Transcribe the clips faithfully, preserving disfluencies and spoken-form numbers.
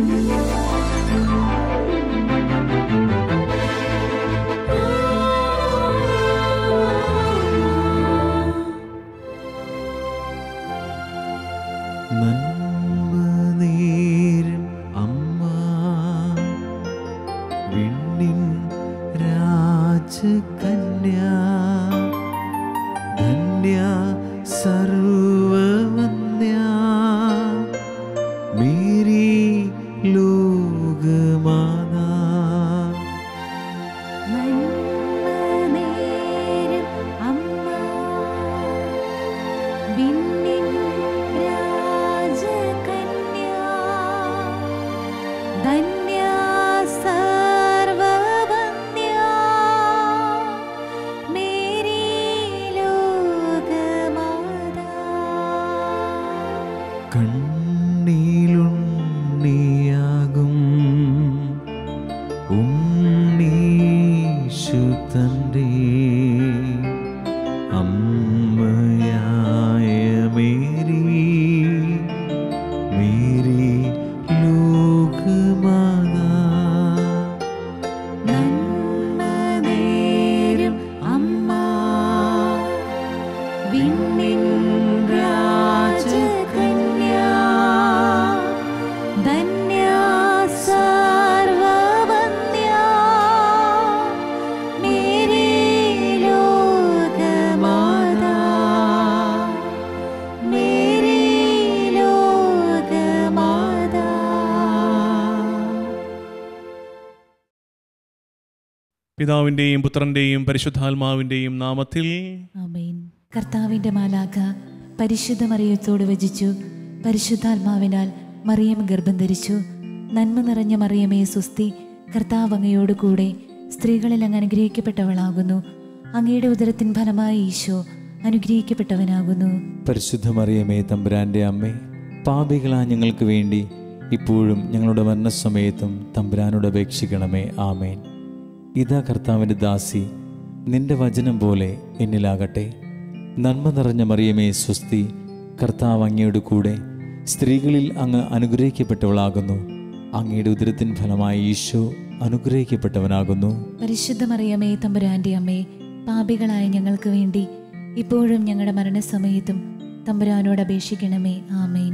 പിതാവിന്റെയും പുത്രന്റെയും പരിശുദ്ധാത്മാവിന്റെയും നാമത്തിൽ ആമേൻ. കർത്താവിന്റെ മാലാഖ പരിശുദ്ധ മറിയത്തോട് വചിച്ചു, പരിശുദ്ധാത്മാവിനാൽ മറിയം ഗർഭം ധരിച്ചു. നന്മ നിറഞ്ഞ മറിയമേ സ്വസ്തി, കർത്താവ് അങ്ങയോട് കൂടെ സ്ത്രീകളിൽ അങ്ങ് അനുഗ്രഹിക്കപ്പെട്ടവളാകുന്നു. അങ്ങയുടെ ഉദരത്തിൻ ഫലമായി ഈശോ അനുഗ്രഹിക്കപ്പെട്ടവനാകുന്നു. പരിശുദ്ധ മറിയമേ തമ്പുരാന്റെ അമ്മേ, പാപികളാ ഞങ്ങൾക്ക് വേണ്ടി ഇപ്പോഴും ഞങ്ങളുടെ മരണസമയത്തും തമ്പുരാനോട് അപേക്ഷിക്കണമേ. ആമേൻ. ഇതാ കർത്താവിൻ്റെ ദാസി, നിന്റെ വചനം പോലെ എന്നിലാകട്ടെ. നന്മ നിറഞ്ഞ മറിയമേ സ്വസ്തി, കർത്താവ് അങ്ങയുടെ കൂടെ സ്ത്രീകളിൽ അങ്ങ് അനുഗ്രഹിക്കപ്പെട്ടവളാകുന്നു. അങ്ങയുടെ ഉദരത്തിൻ ഫലമായി ഈശോ അനുഗ്രഹിക്കപ്പെട്ടവനാകുന്നു. പരിശുദ്ധ മറിയമേ തമ്പുരാന്റെ അമ്മേ, പാപികളായ ഞങ്ങൾക്ക് വേണ്ടി ഇപ്പോഴും ഞങ്ങളുടെ മരണസമയത്തും തമ്പുരാനോട് അപേക്ഷിക്കണമേ. ആമേൻ.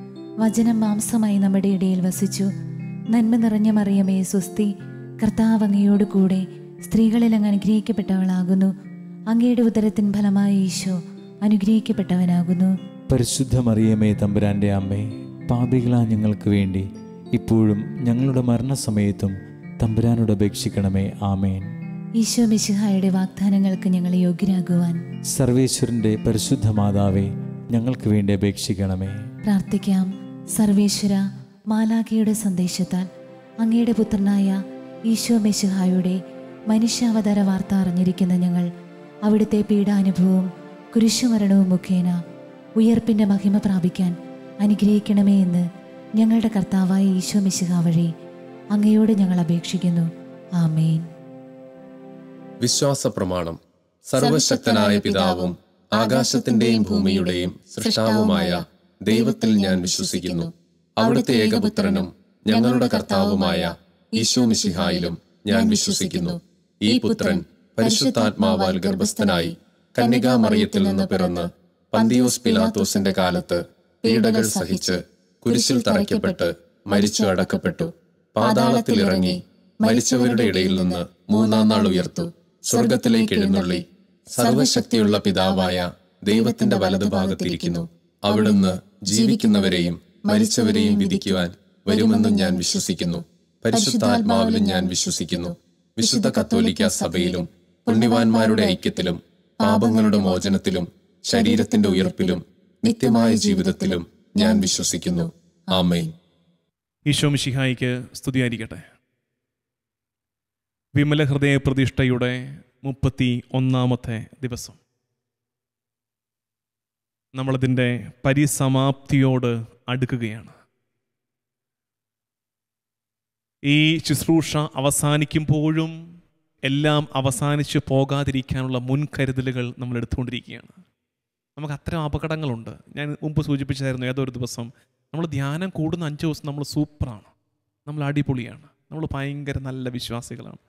വചനം മാംസമായി നമ്മുടെ ഇടയിൽ വസിച്ചു. നന്മ നിറഞ്ഞ മറിയമേ സ്വസ്തി, കർത്താവ് അങ്ങയോട് കൂടെ സ്ത്രീകളിൽ അങ്ങ് അനുഗ്രഹിക്കപ്പെട്ടവളാകുന്നു. അങ്ങയുടെ ഉദരത്തിൻ ഫലമായി ഈശോ അനുഗ്രഹിക്കപ്പെട്ടവനാകുന്നു. പരിശുദ്ധ മറിയമേ തമ്പുരാന്റെ അമ്മേ, പാപികളാ ഞങ്ങൾക്ക് വേണ്ടി ഇപ്പോഴും ഞങ്ങളുടെ മരണസമയത്തും തമ്പുരാനോട് അപേക്ഷിക്കണമേ. ആമേൻ. ഈശോ മിശിഹായുടെ വാഗ്ദാനങ്ങൾക്ക് ഞങ്ങൾ യോഗ്യരാകുവാൻ സർവേശ്വരന്റെ പരിശുദ്ധ മാതാവേ, ഞങ്ങൾക്ക് വേണ്ടി അപേക്ഷിക്കണമേ. പ്രാർത്ഥിക്കാം. സർവേശ്വര, മാലാഖയുടെ സന്ദേശത്താൽ അങ്ങയുടെ പുത്രനായ ഈശോ മിശിഹായുടെ മനുഷ്യാവതാര വാർത്ത അറിഞ്ഞിരിക്കുന്ന ഞങ്ങൾ അവിടുത്തെ പീഡാനുഭവവും കുരിശുമരണവും മുഖേന ഉയർപ്പിൻ്റെ മഹിമ പ്രാപിക്കാൻ അനുഗ്രഹിക്കണമേ എന്ന് ഞങ്ങളുടെ കർത്താവായ ഈശോ മിശിഹാ വഴി അങ്ങയോട് ഞങ്ങൾ അപേക്ഷിക്കുന്നു. ആമേൻ. വിശ്വാസ പ്രമാണം. സർവശക്തനായ പിതാവും ആകാശത്തിന്റെയും ഭൂമിയുടെയും സൃഷ്ടാവുമായ ദൈവത്തിൽ ഞാൻ വിശ്വസിക്കുന്നു. അവിടുത്തെ ഏകപുത്രനും ഞങ്ങളുടെ കർത്താവുമായ ഈശോ മിശിഹായിലും ഞാൻ വിശ്വസിക്കുന്നു. ഈ പുത്രൻ പരിശുദ്ധാത്മാവാൽ ഗർഭസ്ഥനായി കന്യകാ മറിയത്തിൽ നിന്ന് പിറന്ന് പന്തിയോസ് പിലാത്തോസിന്റെ കാലത്ത് പീഡകൾ സഹിച്ച് കുരിശിൽ തറയ്ക്കപ്പെട്ട് മരിച്ചു അടക്കപ്പെട്ടു. പാതാളത്തിൽ ഇറങ്ങി മരിച്ചവരുടെ ഇടയിൽ നിന്ന് മൂന്നാം നാൾ ഉയർത്തു. സ്വർഗത്തിലേക്ക് എഴുന്നള്ളി സർവശക്തിയുള്ള പിതാവായ ദൈവത്തിന്റെ വലതുഭാഗത്തിരിക്കുന്നു. അവിടുന്ന് ജീവിക്കുന്നവരെയും മരിച്ചവരെയും വിധിക്കുവാൻ വരുമെന്നും ഞാൻ വിശ്വസിക്കുന്നു. പരിശുദ്ധാത്മാവിലും ഞാൻ വിശ്വസിക്കുന്നു. വിശുദ്ധ കത്തോലിക്ക സഭയിലും പുണ്യവാന്മാരുടെ ഐക്യത്തിലും പാപങ്ങളുടെ മോചനത്തിലും ശരീരത്തിന്റെ ഉയർപ്പിലും നിത്യമായ ജീവിതത്തിലും ഞാൻ വിശ്വസിക്കുന്നു. ആമേൻ. ഈശോ മിശിഹായിക്ക് സ്തുതിയായിരിക്കട്ടെ. വിമല ഹൃദയ പ്രതിഷ്ഠയുടെ മുപ്പത്തി ഒന്നാമത്തെ ദിവസം നമ്മളതിൻ്റെ പരിസമാപ്തിയോട് അടുക്കുകയാണ്. ഈ ശുശ്രൂഷ അവസാനിക്കുമ്പോഴും എല്ലാം അവസാനിച്ച് പോകാതിരിക്കാനുള്ള മുൻകരുതലുകൾ നമ്മൾ എടുത്തുകൊണ്ടിരിക്കുകയാണ്. നമുക്ക് അത്തരം അപകടങ്ങളുണ്ട്. ഞാൻ മുമ്പ് സൂചിപ്പിച്ചായിരുന്നു, ഏതൊരു ദിവസം നമ്മൾ ധ്യാനം കൂടുന്ന അഞ്ച് ദിവസം നമ്മൾ സൂപ്പറാണ്, നമ്മൾ അടിപൊളിയാണ്, നമ്മൾ ഭയങ്കര നല്ല വിശ്വാസികളാണ്.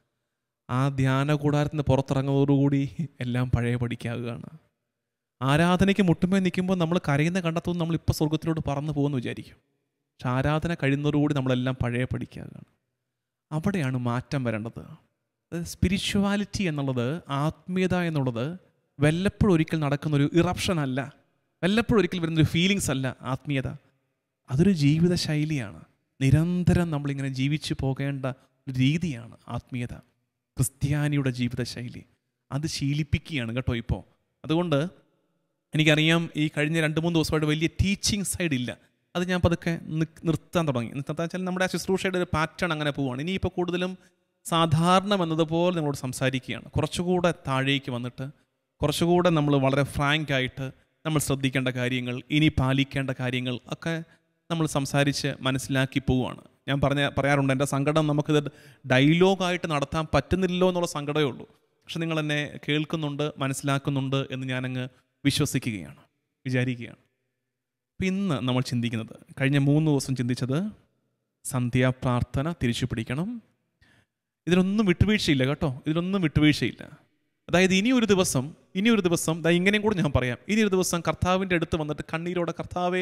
ആ ധ്യാന കൂടാരത്തിന് പുറത്തിറങ്ങുന്നതോടുകൂടി എല്ലാം പഴയ പഠിക്കാവുകയാണ്. ആരാധനയ്ക്ക് മുട്ടുമേ നിൽക്കുമ്പോൾ നമ്മൾ കരയുന്ന കണ്ടെത്തുന്നത് നമ്മളിപ്പോൾ സ്വർഗത്തിലോട്ട് പറന്നു പോകുമെന്ന് വിചാരിക്കും. പക്ഷെ ആരാധന കഴിയുന്നതോടുകൂടി നമ്മളെല്ലാം പഴയ പഠിക്കാവുകയാണ്. അവിടെയാണ് മാറ്റം വരേണ്ടത്. സ്പിരിച്വാലിറ്റി എന്നുള്ളത്, ആത്മീയത എന്നുള്ളത് വല്ലപ്പോഴും ഒരിക്കൽ നടക്കുന്നൊരു ഇറപ്ഷൻ അല്ല, വല്ലപ്പോഴും ഒരിക്കൽ വരുന്നൊരു ഫീലിങ്സ് അല്ല. ആത്മീയത അതൊരു ജീവിത ശൈലിയാണ്. നിരന്തരം നമ്മളിങ്ങനെ ജീവിച്ചു പോകേണ്ട ഒരു രീതിയാണ് ആത്മീയത. ക്രിസ്ത്യാനിയുടെ ജീവിത ശൈലി അത് ശീലിപ്പിക്കുകയാണ് കേട്ടോ ഇപ്പോൾ. അതുകൊണ്ട് എനിക്കറിയാം ഈ കഴിഞ്ഞ രണ്ട് മൂന്ന് ദിവസമായിട്ട് വലിയ ടീച്ചിങ് സൈഡ് ഇല്ല. അത് ഞാൻ പതുക്കെ നിർത്താൻ തുടങ്ങി. നിർത്താൻ വെച്ചാൽ നമ്മുടെ ആ ശുശ്രൂഷയുടെ ഒരു പാറ്റേൺ അങ്ങനെ പോവുകയാണ്. ഇനിയിപ്പോൾ കൂടുതലും സാധാരണ എന്നതുപോലെ നിങ്ങളോട് സംസാരിക്കുകയാണ്. കുറച്ചുകൂടെ താഴേക്ക് വന്നിട്ട് കുറച്ചുകൂടെ നമ്മൾ വളരെ ഫ്രാങ്ക് ആയിട്ട് നമ്മൾ ശ്രദ്ധിക്കേണ്ട കാര്യങ്ങൾ, ഇനി പാലിക്കേണ്ട കാര്യങ്ങൾ ഒക്കെ നമ്മൾ സംസാരിച്ച് മനസ്സിലാക്കി പോവുകയാണ്. ഞാൻ പറഞ്ഞ പറയാറുണ്ട്, എൻ്റെ സങ്കടം നമുക്കിത് ഡയലോഗായിട്ട് നടത്താൻ പറ്റുന്നില്ലല്ലോ എന്നുള്ള സങ്കടമേ ഉള്ളൂ. പക്ഷെ നിങ്ങൾ എന്നെ കേൾക്കുന്നുണ്ട്, മനസ്സിലാക്കുന്നുണ്ട് എന്ന് ഞാനങ്ങ് വിശ്വസിക്കുകയാണ്, വിചാരിക്കുകയാണ്. അപ്പം ഇന്ന് നമ്മൾ ചിന്തിക്കുന്നത്, കഴിഞ്ഞ മൂന്ന് ദിവസം ചിന്തിച്ചത് സന്ധ്യാപ്രാർത്ഥന തിരിച്ചു പിടിക്കണം. ഇതിലൊന്നും വിട്ടുവീഴ്ചയില്ല കേട്ടോ, ഇതിലൊന്നും വിട്ടുവീഴ്ചയില്ല. അതായത് ഇനി ഒരു ദിവസം ഇനി ഒരു ദിവസം ദാ ഇങ്ങനെയും കൂടെ ഞാൻ പറയാം. ഇനി ഒരു ദിവസം കർത്താവിൻ്റെ അടുത്ത് വന്നിട്ട് കണ്ണീരോടെ, കർത്താവേ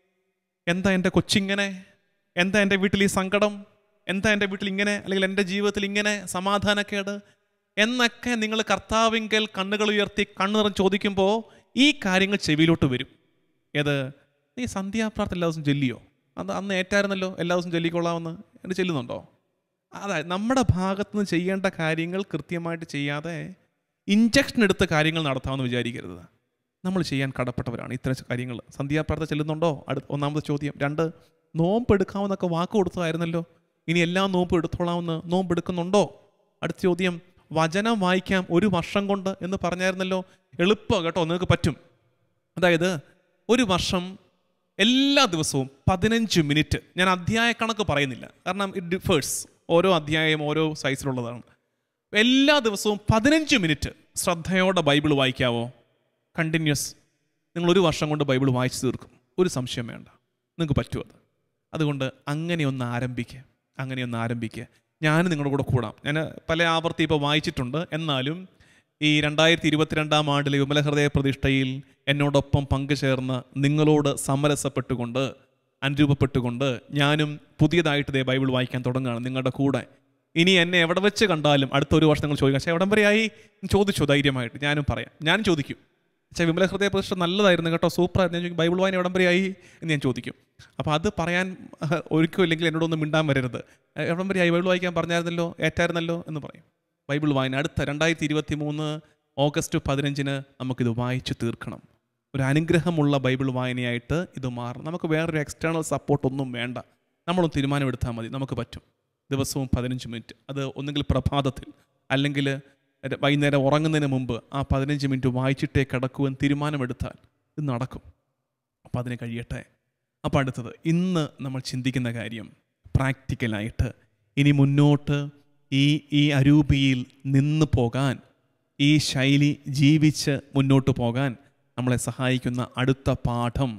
എന്താ എൻ്റെ കൊച്ചിങ്ങനെ, എന്താ എൻ്റെ വീട്ടിൽ ഈ സങ്കടം, എന്താ എൻ്റെ വീട്ടിൽ ഇങ്ങനെ, അല്ലെങ്കിൽ എൻ്റെ ജീവിതത്തിൽ ഇങ്ങനെ സമാധാനക്കേട് എന്നൊക്കെ നിങ്ങൾ കർത്താവിങ്കൽ കണ്ണുകൾ ഉയർത്തി കണ്ണുനിറം ചോദിക്കുമ്പോൾ ഈ കാര്യങ്ങൾ ചെവിയിലോട്ട് വരും. ഏത്? നീ സന്ധ്യാപ്രാർത്ഥന എല്ലാ ദിവസവും ചൊല്ലിയോ? അത് അന്ന് ഏറ്റായിരുന്നല്ലോ, എല്ലാ ദിവസവും ചൊല്ലിക്കൊള്ളാമെന്ന് എന്ന് ചെല്ലുന്നുണ്ടോ? അതായത് നമ്മുടെ ഭാഗത്തുനിന്ന് ചെയ്യേണ്ട കാര്യങ്ങൾ കൃത്യമായിട്ട് ചെയ്യാതെ ഇഞ്ചക്ഷൻ എടുത്ത കാര്യങ്ങൾ നടത്താമെന്ന് വിചാരിക്കരുത്. നമ്മൾ ചെയ്യാൻ കടപ്പെട്ടവരാണ് ഇത്തരം കാര്യങ്ങൾ. സന്ധ്യാപ്രാർത്ഥന ചെല്ലുന്നുണ്ടോ? അടുത്ത ഒന്നാമത്തെ ചോദ്യം. രണ്ട്, നോമ്പ് എടുക്കാമെന്നൊക്കെ വാക്ക് കൊടുത്തതായിരുന്നല്ലോ, ഇനി എല്ലാം നോമ്പ് എടുത്തോളാമെന്ന് നോമ്പ് എടുക്കുന്നുണ്ടോ? അടുത്ത ചോദ്യം, വചനം വായിക്കാം ഒരു വർഷം കൊണ്ട് എന്ന് പറഞ്ഞായിരുന്നല്ലോ, എളുപ്പം കേട്ടോ, നിങ്ങൾക്ക് പറ്റും. അതായത് ഒരു വർഷം എല്ലാ ദിവസവും പതിനഞ്ച് മിനിറ്റ്, ഞാൻ അധ്യായ കണക്ക് പറയുന്നില്ല കാരണം ഇറ്റ് ഡിഫേഴ്സ്, ഓരോ അധ്യായം ഓരോ സൈസിലുള്ളതാണ്. എല്ലാ ദിവസവും പതിനഞ്ച് മിനിറ്റ് ശ്രദ്ധയോടെ ബൈബിൾ വായിക്കാവോ? കണ്ടിന്യൂസ് നിങ്ങൾ ഒരു വർഷം കൊണ്ട് ബൈബിൾ വായിച്ചു തീർക്കും, ഒരു സംശയം വേണ്ട, നിങ്ങൾക്ക് പറ്റും അത്. അതുകൊണ്ട് അങ്ങനെയൊന്ന് ആരംഭിക്കുക, അങ്ങനെയൊന്ന് ആരംഭിക്കുക. ഞാൻ നിങ്ങളുടെ കൂടെ കൂടാം. ഞാൻ പല ആവർത്തി ഇപ്പോൾ വായിച്ചിട്ടുണ്ട്. എന്നാലും ഈ രണ്ടായിരത്തി ഇരുപത്തിരണ്ടാം ആണ്ടിലെ വിമലഹൃദയ പ്രതിഷ്ഠയിൽ എന്നോടൊപ്പം പങ്കുചേർന്ന് നിങ്ങളോട് സമരസപ്പെട്ടുകൊണ്ട് അനുരൂപപ്പെട്ടുകൊണ്ട് ഞാനും പുതിയതായിട്ട് ഇതേ ബൈബിൾ വായിക്കാൻ തുടങ്ങുകയാണ് നിങ്ങളുടെ കൂടെ. ഇനി എന്നെ എവിടെ വെച്ച് കണ്ടാലും അടുത്ത ഒരു വർഷം നിങ്ങൾ ചോദിക്കാം, പക്ഷേ എവിടം വരെയായി ചോദിച്ചു ധൈര്യമായിട്ട്. ഞാനും പറയാം, ഞാൻ ചോദിക്കും, പക്ഷേ വിമല ഹൃദയ പ്രതിഷ്ഠ നല്ലതായിരുന്നു കേട്ടോ, സൂപ്പറായിരുന്നു. ഞാൻ ചോദിക്കും, ബൈബിൾ വായന എവിടം വരെയായി എന്ന് ഞാൻ ചോദിക്കും. അപ്പോൾ അത് പറയാൻ ഒരിക്കലും ഇല്ലെങ്കിൽ എന്നോടൊന്നും മിണ്ടാൻ വരരുത്. എവിടം വരെയായി? ബൈബിൾ വായിക്കാൻ പറഞ്ഞായിരുന്നല്ലോ, ഏറ്റായിരുന്നല്ലോ എന്ന് പറയും. ബൈബിൾ വായന അടുത്ത രണ്ടായിരത്തി ഇരുപത്തി മൂന്ന് ഓഗസ്റ്റ് പതിനഞ്ചിന് നമുക്കിത് വായിച്ചു തീർക്കണം. ഒരു അനുഗ്രഹമുള്ള ബൈബിൾ വായനയായിട്ട് ഇത് മാറും. നമുക്ക് വേറൊരു എക്സ്റ്റേണൽ സപ്പോർട്ടൊന്നും വേണ്ട, നമ്മളൊന്ന് തീരുമാനമെടുത്താൽ മതി, നമുക്ക് പറ്റും. ദിവസവും പതിനഞ്ച് മിനിറ്റ്, അത് ഒന്നുകിൽ പ്രഭാതത്തിൽ അല്ലെങ്കിൽ വൈകുന്നേരം ഉറങ്ങുന്നതിന് മുമ്പ് ആ പതിനഞ്ച് മിനിറ്റ് വായിച്ചിട്ടേ കിടക്കുമെന്ന് തീരുമാനമെടുത്താൽ ഇത് നടക്കും. അപ്പം അതിന് കഴിയട്ടെ. അപ്പം അടുത്തത്, ഇന്ന് നമ്മൾ ചിന്തിക്കുന്ന കാര്യം പ്രാക്ടിക്കലായിട്ട് ഇനി മുന്നോട്ട് ഈ ഈ അരൂപിയിൽ നിന്ന് പോകാൻ, ഈ ശൈലി ജീവിച്ച് മുന്നോട്ട് പോകാൻ നമ്മളെ സഹായിക്കുന്ന അടുത്ത പാഠം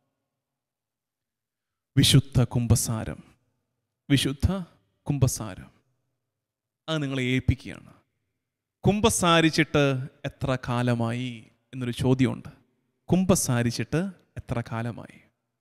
വിശുദ്ധ കുമ്പസാരം. വിശുദ്ധ കുമ്പസാരം അത് നിങ്ങളെ ഏൽപ്പിക്കുകയാണ്. കുമ്പസാരിച്ചിട്ട് എത്ര കാലമായി എന്നൊരു ചോദ്യമുണ്ട്. കുമ്പസാരിച്ചിട്ട് എത്ര കാലമായി?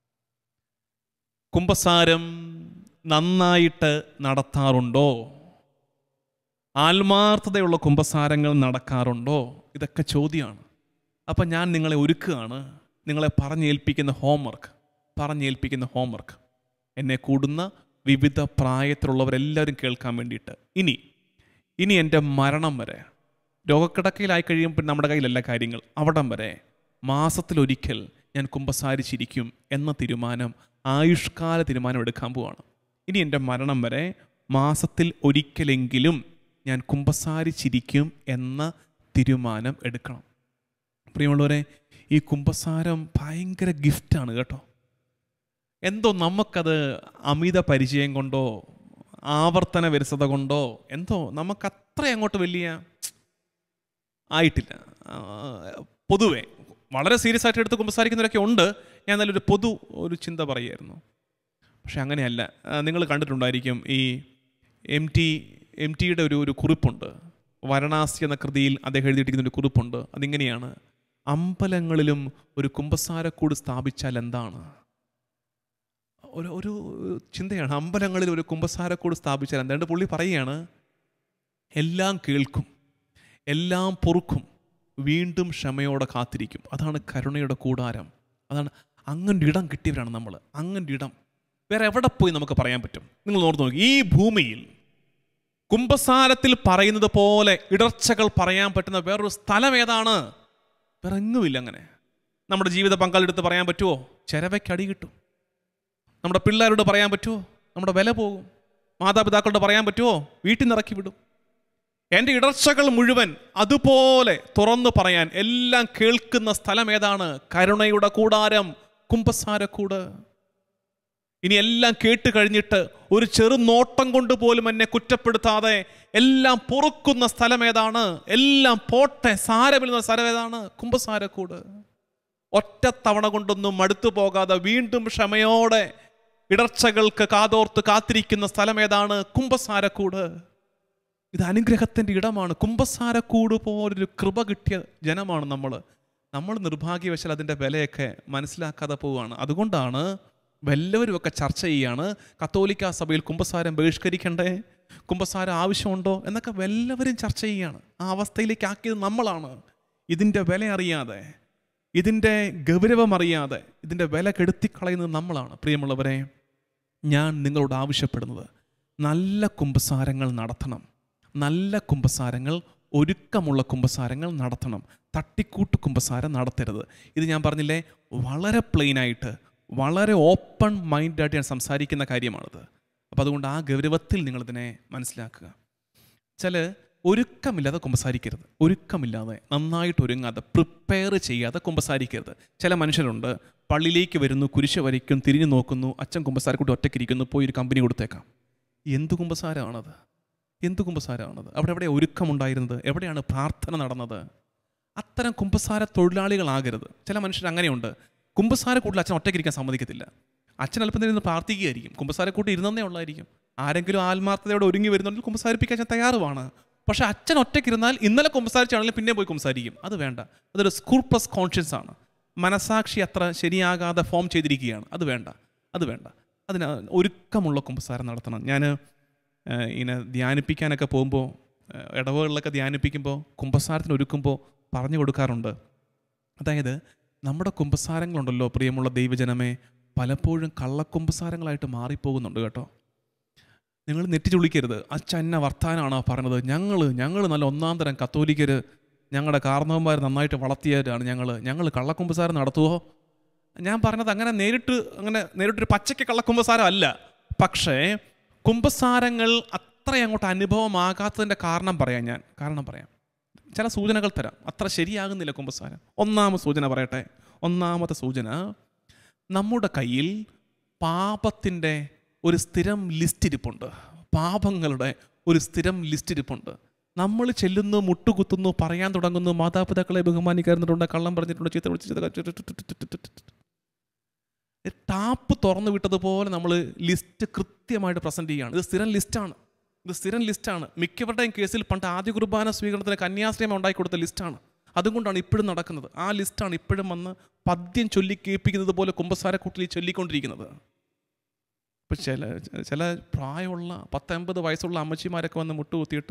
കുമ്പസാരം നന്നായിട്ട് നടത്താറുണ്ടോ? ആത്മാർത്ഥതയുള്ള കുമ്പസാരങ്ങൾ നടക്കാറുണ്ടോ? ഇതൊക്കെ ചോദ്യമാണ്. അപ്പം ഞാൻ നിങ്ങളെ ഒരുക്കുകയാണ്, നിങ്ങളെ പറഞ്ഞേൽപ്പിക്കുന്ന ഹോംവർക്ക് പറഞ്ഞേൽപ്പിക്കുന്ന ഹോംവർക്ക് എന്നെ കൂടുന്ന വിവിധ പ്രായത്തിലുള്ളവരെല്ലാവരും കേൾക്കാൻ വേണ്ടിയിട്ട്. ഇനി ഇനി എൻ്റെ മരണം വരെ, രോഗക്കിടക്കയിലായി കഴിയുമ്പോൾ നമ്മുടെ കയ്യിലല്ല കാര്യങ്ങൾ, അവിടം വരെ മാസത്തിലൊരിക്കൽ ഞാൻ കുമ്പസാരിച്ചിരിക്കും എന്ന തീരുമാനം, ആയുഷ്കാല തീരുമാനം എടുക്കാൻ പോവാണ്. ഇനി എൻ്റെ മരണം വരെ മാസത്തിൽ ഒരിക്കലെങ്കിലും ഞാൻ കുമ്പസാരിച്ചിരിക്കും എന്ന തീരുമാനം എടുക്കണം. പ്രിയമുള്ളവരെ, ഈ കുമ്പസാരം ഭയങ്കര ഗിഫ്റ്റാണ് കേട്ടോ. എന്തോ നമുക്കത് അമിത പരിചയം കൊണ്ടോ ആവർത്തന വിരസത കൊണ്ടോ എന്തോ നമുക്കത്ര അങ്ങോട്ട് വലിയ ആയിട്ടില്ല. പൊതുവെ വളരെ സീരിയസ് ആയിട്ട് എടുത്ത് കുമ്പസാരിക്കുന്നവരൊക്കെ ഉണ്ട്. ഞാൻ നല്ലൊരു പൊതു ഒരു ചിന്ത പറയുമായിരുന്നു. പക്ഷെ അങ്ങനെയല്ല. നിങ്ങൾ കണ്ടിട്ടുണ്ടായിരിക്കും ഈ എം ടി എം ടിയുടെ ഒരു ഒരു കുറിപ്പുണ്ട്. വാരണാസി എന്ന കൃതിയിൽ അദ്ദേഹം എഴുതിയിട്ടിരിക്കുന്ന ഒരു കുറിപ്പുണ്ട്. അതിങ്ങനെയാണ്: അമ്പലങ്ങളിലും ഒരു കുമ്പസാരക്കൂട് സ്ഥാപിച്ചാൽ എന്താണ്? ഒരു ഒരു ചിന്തയാണ്. അമ്പലങ്ങളിൽ ഒരു കുമ്പസാരക്കൂട് സ്ഥാപിച്ചാൽ എന്താണ്ട് പുള്ളി പറയുകയാണ്, എല്ലാം കേൾക്കും, എല്ലാം പൊറുക്കും, വീണ്ടും ക്ഷമയോടെ കാത്തിരിക്കും. അതാണ് കരുണയുടെ കൂടാരം. അതാണ് അങ്ങനെ ഇടം കിട്ടിയവരാണ് നമ്മൾ. അങ്ങനെ ഇടം വേറെ എവിടെ പോയി നമുക്ക് പറയാൻ പറ്റും? നിങ്ങൾ ഓർത്ത് നോക്കി, ഈ ഭൂമിയിൽ കുമ്പസാരത്തിൽ പറയുന്നത് പോലെ ഇടർച്ചകൾ പറയാൻ പറ്റുന്ന വേറൊരു സ്ഥലം ഏതാണ്? വേറെ എങ്ങുമില്ല. അങ്ങനെ നമ്മുടെ ജീവിത പങ്കാളിയെടുത്ത് പറയാൻ പറ്റുമോ? ചിരവയ്ക്കടി കിട്ടും. നമ്മുടെ പിള്ളേരോട് പറയാൻ പറ്റുമോ? നമ്മുടെ വില പോകും. മാതാപിതാക്കളോട് പറയാൻ പറ്റുമോ? വീട്ടിൽ നിന്ന് ഇറക്കി വിടും. എൻ്റെ ഇടർച്ചകൾ മുഴുവൻ അതുപോലെ തുറന്നു പറയാൻ എല്ലാം കേൾക്കുന്ന സ്ഥലം ഏതാണ്? കരുണയുടെ കൂടാരം, കുമ്പസാരക്കൂട്. ഇനി എല്ലാം കേട്ട് കഴിഞ്ഞിട്ട് ഒരു ചെറു നോട്ടം കൊണ്ട് പോലും എന്നെ കുറ്റപ്പെടുത്താതെ എല്ലാം പൊറുക്കുന്ന സ്ഥലം ഏതാണ്? എല്ലാം പോട്ടെ, സാരമില്ലെന്ന സ്ഥലം ഏതാണ്? കുമ്പസാരക്കൂട്. ഒറ്റ തവണ കൊണ്ടൊന്നും മടുത്തു പോകാതെ വീണ്ടും ക്ഷമയോടെ ഇടർച്ചകൾക്ക് കാതോർത്ത് കാത്തിരിക്കുന്ന സ്ഥലം ഏതാണ്? കുമ്പസാരക്കൂട്. ഇത് അനുഗ്രഹത്തിൻ്റെ ഇടമാണ്. കുമ്പസാരക്കൂട് പോലൊരു കൃപ കിട്ടിയ ജനമാണ് നമ്മൾ. നമ്മൾ നിർഭാഗ്യവശാൽ അതിൻ്റെ വിലയൊക്കെ മനസ്സിലാക്കാതെ പോവുകയാണ്. അതുകൊണ്ടാണ് എല്ലാവരുമൊക്കെ ചർച്ച ചെയ്യുകയാണ്, കത്തോലിക്ക സഭയിൽ കുമ്പസാരം ബഹിഷ്കരിക്കണ്ടേ, കുമ്പസാരം ആവശ്യമുണ്ടോ എന്നൊക്കെ എല്ലാവരും ചർച്ച ചെയ്യുകയാണ്. ആ അവസ്ഥയിലേക്ക് ആക്കിയത് നമ്മളാണ്. ഇതിൻ്റെ വില അറിയാതെ, ഇതിൻ്റെ ഗൗരവം അറിയാതെ ഇതിൻ്റെ വില കെടുത്തിക്കളയുന്നത് നമ്മളാണ്. പ്രിയമുള്ളവരെ, ഞാൻ നിങ്ങളോട് ആവശ്യപ്പെടുന്നത് നല്ല കുമ്പസാരങ്ങൾ നടത്തണം. നല്ല കുമ്പസാരങ്ങൾ, ഒരുക്കമുള്ള കുമ്പസാരങ്ങൾ നടത്തണം. തട്ടിക്കൂട്ട് കുമ്പസാരം നടത്തരുത്. ഇത് ഞാൻ പറഞ്ഞില്ലേ, വളരെ പ്ലെയിനായിട്ട്, വളരെ ഓപ്പൺ മൈൻഡായിട്ട് ഞാൻ സംസാരിക്കുന്ന കാര്യമാണിത്. അപ്പോൾ അതുകൊണ്ട് ആ ഗൗരവത്തിൽ നിങ്ങളിതിനെ മനസ്സിലാക്കുക. ചില ഒരുക്കമില്ലാതെ കുമ്പസാരിക്കരുത്. ഒരുക്കമില്ലാതെ, നന്നായിട്ട് ഒരുങ്ങാതെ, പ്രിപ്പയർ ചെയ്യാതെ കുമ്പസാരിക്കരുത്. ചില മനുഷ്യരുണ്ട്, പള്ളിയിലേക്ക് വരുന്നു, കുരിശ് വരയ്ക്കും, തിരിഞ്ഞു നോക്കുന്നു, അച്ഛൻ കുമ്പസാരക്കൂട്ടി ഒറ്റയ്ക്കിരിക്കുന്നു, പോയി ഒരു കമ്പനി കൊടുത്തേക്കാം. എന്തു കുമ്പസാരമാണത്? എന്തു കുമ്പസാരമാണത്? അവിടെ എവിടെ ഒരുക്കമുണ്ടായിരുന്നത്? എവിടെയാണ് പ്രാർത്ഥന നടന്നത്? അത്തരം കുമ്പസാര തൊഴിലാളികളാകരുത്. ചില മനുഷ്യർ അങ്ങനെയുണ്ട്, കുമ്പസാരക്കൂട്ടിൽ അച്ഛൻ ഒറ്റയ്ക്കിരിക്കാൻ സമ്മതിക്കത്തില്ല. അച്ഛൻ അല്പം ഇരുന്ന് പ്രാർത്ഥിക്കുകയായിരിക്കും, കുമ്പസാരക്കൂട്ടി ഇരുന്നേ ഉള്ളായിരിക്കും. ആരെങ്കിലും ആത്മാർത്ഥതയോടെ ഒരുങ്ങി വരുന്നുണ്ടെങ്കിൽ കുമ്പസാരിപ്പിക്കാൻ അച്ഛൻ തയ്യാറുമാണ്. പക്ഷേ അച്ഛൻ ഒറ്റയ്ക്കിരുന്നാൽ ഇന്നലെ കുമ്പസാരിച്ചാണെങ്കിലും പിന്നെ പോയി കുമ്പസാരിക്കും. അത് വേണ്ട. അതൊരു സ്ക്രൂപ്ലസ് കോൺഷ്യൻസ് ആണ്. മനസാക്ഷി അത്ര ശരിയാകാതെ ഫോം ചെയ്തിരിക്കുകയാണ്. അത് വേണ്ട, അത് വേണ്ട. അതിന് ഒരുക്കമുള്ള കുമ്പസാരം നടത്തണം. ഞാൻ ഇങ്ങനെ ധ്യാനിപ്പിക്കാനൊക്കെ പോകുമ്പോൾ, ഇടവകളിലൊക്കെ ധ്യാനിപ്പിക്കുമ്പോൾ, കുമ്പസാരത്തിന് ഒരുക്കുമ്പോൾ പറഞ്ഞു കൊടുക്കാറുണ്ട്. അതായത് നമ്മുടെ കുമ്പസാരങ്ങളുണ്ടല്ലോ പ്രിയമുള്ള ദൈവജനമേ, പലപ്പോഴും കള്ളക്കുമ്പസാരങ്ങളായിട്ട് മാറിപ്പോകുന്നുണ്ട് കേട്ടോ. നിങ്ങൾ നെറ്റിച്ചുളിക്കരുത്. അച്ഛൻ എന്നെ വർത്താനാണോ പറഞ്ഞത്? ഞങ്ങൾ ഞങ്ങൾ നല്ല ഒന്നാം തരം കത്തോലിക്കർ, ഞങ്ങളുടെ കാരണവന്മാർ നന്നായിട്ട് വളർത്തിയവരാണ് ഞങ്ങൾ ഞങ്ങൾ കള്ളക്കുമ്പസാരം നടത്തുമോ? ഞാൻ പറഞ്ഞത് അങ്ങനെ നേരിട്ട് അങ്ങനെ നേരിട്ടൊരു പച്ചയ്ക്ക് കള്ളക്കുമ്പസാരം അല്ല. പക്ഷേ കുമ്പസാരങ്ങൾ അത്ര അങ്ങോട്ട് അനുഭവമാകാത്തതിൻ്റെ കാരണം പറയാം. ഞാൻ കാരണം പറയാം, ചില സൂചനകൾ തരാം. അത്ര ശരിയാകുന്നില്ല കുമ്പസാരം. ഒന്നാമത്തെ സൂചന പറയട്ടെ. ഒന്നാമത്തെ സൂചന, നമ്മുടെ കയ്യിൽ പാപത്തിൻ്റെ ഒരു സ്ഥിരം ലിസ്റ്റ് ഇരിപ്പുണ്ട്. പാപങ്ങളുടെ ഒരു സ്ഥിരം ലിസ്റ്റ് ഇരിപ്പുണ്ട്. നമ്മൾ ചെല്ലുന്നു, മുട്ടുകുത്തുന്നു, പറയാൻ തുടങ്ങുന്നു, മാതാപിതാക്കളെ ബഹുമാനിക്കാറുണ്ട്, കള്ളം പറഞ്ഞിട്ടുണ്ട്, ചീത്ത വിളിച്ചിട്ട്, ടാപ്പ് തുറന്നു വിട്ടതുപോലെ നമ്മൾ ലിസ്റ്റ് കൃത്യമായിട്ട് പ്രസൻറ്റ് ചെയ്യുകയാണ്. ഇത് സ്ഥിരം ലിസ്റ്റാണ്. ഇത് സ്ഥിരം ലിസ്റ്റാണ്. മിക്കവരുടെയും കേസിൽ പണ്ട് ആദ്യ കുർബാന സ്വീകരണത്തിന് കന്യാസ്ത്രീയം ഉണ്ടാക്കി കൊടുത്ത ലിസ്റ്റാണ്. അതുകൊണ്ടാണ് ഇപ്പോഴും നടക്കുന്നത്. ആ ലിസ്റ്റാണ് ഇപ്പോഴും വന്ന് പദ്യം ചൊല്ലി കേൾപ്പിക്കുന്നത് പോലെ കുമ്പസാരക്കൂട്ടിൽ ചൊല്ലിക്കൊണ്ടിരിക്കുന്നത്. ഇപ്പം ചില ചില പ്രായമുള്ള പത്തൊമ്പത് വയസ്സുള്ള അമ്മച്ചിമാരൊക്കെ വന്ന് മുട്ടുകുത്തിയിട്ട്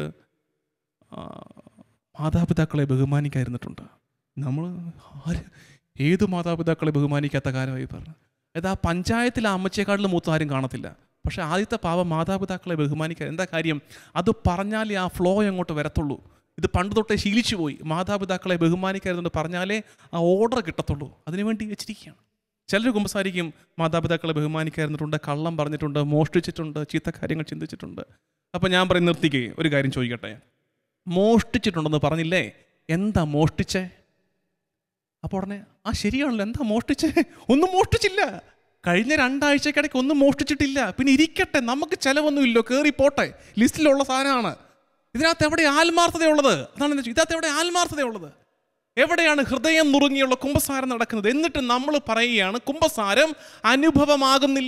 മാതാപിതാക്കളെ ബഹുമാനിക്കാതിരുന്നിട്ടുണ്ട്. നമ്മൾ ആര് ഏത് മാതാപിതാക്കളെ ബഹുമാനിക്കാത്ത കാര്യമായി പറഞ്ഞു. ഏതാ പഞ്ചായത്തിൽ ആ അമ്മച്ചിയെക്കാട്ടിലും മൂത്ത ആരും കാണത്തില്ല. പക്ഷേ ആദ്യത്തെ പാവം മാതാപിതാക്കളെ ബഹുമാനിക്കാൻ. എന്താ കാര്യം? അത് പറഞ്ഞാലേ ആ ഫ്ലോ അങ്ങോട്ട് വരത്തുള്ളൂ. ഇത് പണ്ട് തൊട്ടേ ശീലിച്ചു പോയി. മാതാപിതാക്കളെ ബഹുമാനിക്കരുതെന്ന് പറഞ്ഞാലേ ആ ഓർഡർ കിട്ടത്തുള്ളൂ. അതിനുവേണ്ടി വെച്ചിരിക്കുകയാണ്. ചിലർ കുമ്പസാരിക്കും, മാതാപിതാക്കളെ ബഹുമാനിക്കാതിരുന്നിട്ടുണ്ട്, കള്ളം പറഞ്ഞിട്ടുണ്ട്, മോഷ്ടിച്ചിട്ടുണ്ട്, ചീത്ത കാര്യങ്ങൾ ചിന്തിച്ചിട്ടുണ്ട്. അപ്പോൾ ഞാൻ പറയും, നിർത്തിക്കേ, ഒരു കാര്യം ചോദിക്കട്ടെ. മോഷ്ടിച്ചിട്ടുണ്ടെന്ന് പറഞ്ഞില്ലേ, എന്താ മോഷ്ടിച്ചേ? അപ്പോൾ ഉടനെ ആ ശരിയാണല്ലോ, എന്താ മോഷ്ടിച്ചേ? ഒന്നും മോഷ്ടിച്ചില്ല, കഴിഞ്ഞ രണ്ടാഴ്ചക്കിടയ്ക്ക് ഒന്നും മോഷ്ടിച്ചിട്ടില്ല. പിന്നെ ഇരിക്കട്ടെ, നമുക്ക് ചിലവൊന്നും ഇല്ലോ, കയറി പോട്ടെ, ലിസ്റ്റിലുള്ള സാധനമാണ്. ഇതിനകത്ത് എവിടെ ആത്മാർത്ഥതയുള്ളത്? അതാണ് ഇതിനകത്ത് എവിടെ ആത്മാർത്ഥതയുള്ളത്? എവിടെയാണ് ഹൃദയം നുറുങ്ങിയുള്ള കുമ്പസാരം നടക്കുന്നത്? എന്നിട്ട് നമ്മൾ പറയുകയാണ് കുമ്പസാരം അനുഭവമാകുന്നില്ല.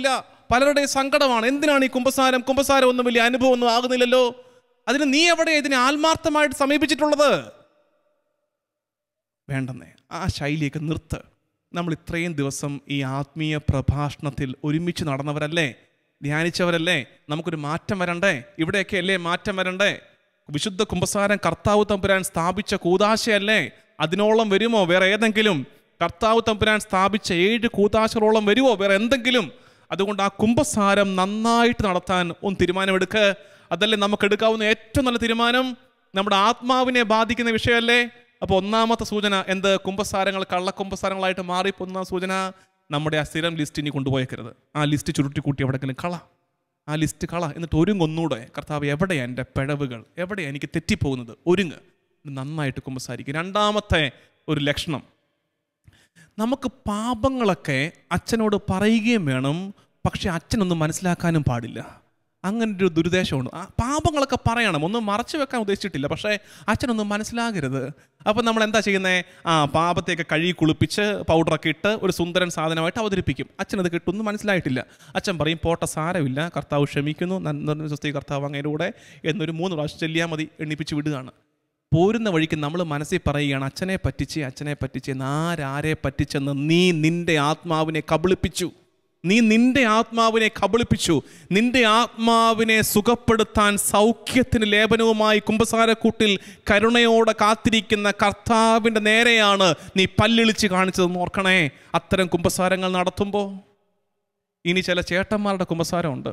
പലരുടെയും സങ്കടമാണ്. എന്തിനാണ് ഈ കുമ്പസാരം? കുമ്പസാരം ഒന്നും വലിയ അനുഭവം ഒന്നും ആകുന്നില്ലല്ലോ. അതിന് നീ എവിടെ ഇതിനെ ആത്മാർത്ഥമായിട്ട് സമീപിച്ചിട്ടുള്ളത്? വേണ്ടെന്നേ, ആ ശൈലിയൊക്കെ നിർത്ത്. നമ്മൾ ഇത്രയും ദിവസം ഈ ആത്മീയ പ്രഭാഷണത്തിൽ ഒരുമിച്ച് നടന്നവരല്ലേ, ധ്യാനിച്ചവരല്ലേ? നമുക്കൊരു മാറ്റം വരണ്ടേ? ഇവിടെയൊക്കെ അല്ലേ മാറ്റം വരണ്ടേ? വിശുദ്ധ കുമ്പസാരം കർത്താവ് തമ്പുരാൻ സ്ഥാപിച്ച കൂദാശയല്ലേ? അതിനോളം വരുമോ വേറെ ഏതെങ്കിലും? കർത്താവ് തമ്പുരാൻ സ്ഥാപിച്ച ഏഴ് കൂദാശകളോളം വരുമോ വേറെ എന്തെങ്കിലും? അതുകൊണ്ട് ആ കുമ്പസാരം നന്നായിട്ട് നടത്താൻ ഒന്ന് തീരുമാനമെടുക്കുക. അതല്ലേ നമുക്ക് എടുക്കാവുന്ന ഏറ്റവും നല്ല തീരുമാനം. നമ്മുടെ ആത്മാവിനെ ബാധിക്കുന്ന വിഷയമല്ലേ? അപ്പോൾ ഒന്നാമത്തെ സൂചന എന്ത്? കുമ്പസാരങ്ങൾ കള്ളക്കുമ്പസാരങ്ങളായിട്ട് മാറിപ്പോന്ന സൂചന. നമ്മുടെ ആ സ്ഥിരം ലിസ്റ്റ് ഇനി കൊണ്ടുപോയേക്കരുത്. ആ ലിസ്റ്റ് ചുരുട്ടി കൂട്ടി എവിടെയെങ്കിലും കള, ആ ലിസ്റ്റ് കള. എന്നിട്ട് ഒരുങ്ങൊന്നൂടെ, കർത്താവ് എവിടെയാണ് എൻ്റെ പിഴവുകൾ, എവിടെയാണ് എനിക്ക് തെറ്റിപ്പോകുന്നത്? ഒരുങ്ങ്, നന്നായിട്ട് കുമ്പസാരിക്കും. രണ്ടാമത്തെ ഒരു ലക്ഷണം, നമുക്ക് പാപങ്ങളൊക്കെ അച്ഛനോട് പറയുകയും വേണം, പക്ഷെ അച്ഛനൊന്നും മനസ്സിലാക്കാനും പാടില്ല. അങ്ങനെ ഒരു ദുരുദ്ദേശമുണ്ട്. ആ പാപങ്ങളൊക്കെ പറയണം, ഒന്നും മറച്ചു വെക്കാൻ ഉദ്ദേശിച്ചിട്ടില്ല, പക്ഷേ അച്ഛനൊന്നും മനസ്സിലാകരുത്. അപ്പം നമ്മൾ എന്താ ചെയ്യുന്നത്? ആ പാപത്തെയൊക്കെ കഴുകി കുളിപ്പിച്ച് പൗഡറൊക്കെ ഇട്ട് ഒരു സുന്ദരൻ സാധനമായിട്ട് അവതരിപ്പിക്കും. അച്ഛനത് കിട്ടുമെന്ന് മനസ്സിലായിട്ടില്ല. അച്ഛൻ പറയും പോട്ട സാരമില്ല, കർത്താവ് ക്ഷമിക്കുന്നു, സ്വസ്തി കർത്താവ് അങ്ങയുടെ കൂടെ എന്നൊരു മൂന്ന് പ്രാവശ്യം ചെല്ലിയാൽ മതി, എണ്ണിപ്പിച്ച് വിടുകയാണ്. പോരുന്ന വഴിക്ക് നമ്മൾ മനസ്സിൽ പറയുകയാണ്, അച്ഛനെ പറ്റിച്ച് അച്ഛനെ പറ്റിച്ച് ആരാരെ പറ്റിച്ചെന്ന് നീ നിൻ്റെ ആത്മാവിനെ കബളിപ്പിച്ചു. നീ നിന്റെ ആത്മാവിനെ കബളിപ്പിച്ചു. നിന്റെ ആത്മാവിനെ സുഖപ്പെടുത്താൻ സൗഖ്യത്തിന് ലേപനവുമായി കുമ്പസാരക്കൂട്ടിൽ കരുണയോടെ കാത്തിരിക്കുന്ന കർത്താവിൻ്റെ നേരെയാണ് നീ പല്ലിളിച്ച് കാണിച്ചതെന്ന് ഓർക്കണേ, അത്തരം കുമ്പസാരങ്ങൾ നടത്തുമ്പോൾ. ഇനി ചില ചേട്ടന്മാരുടെ കുമ്പസാരമുണ്ട്.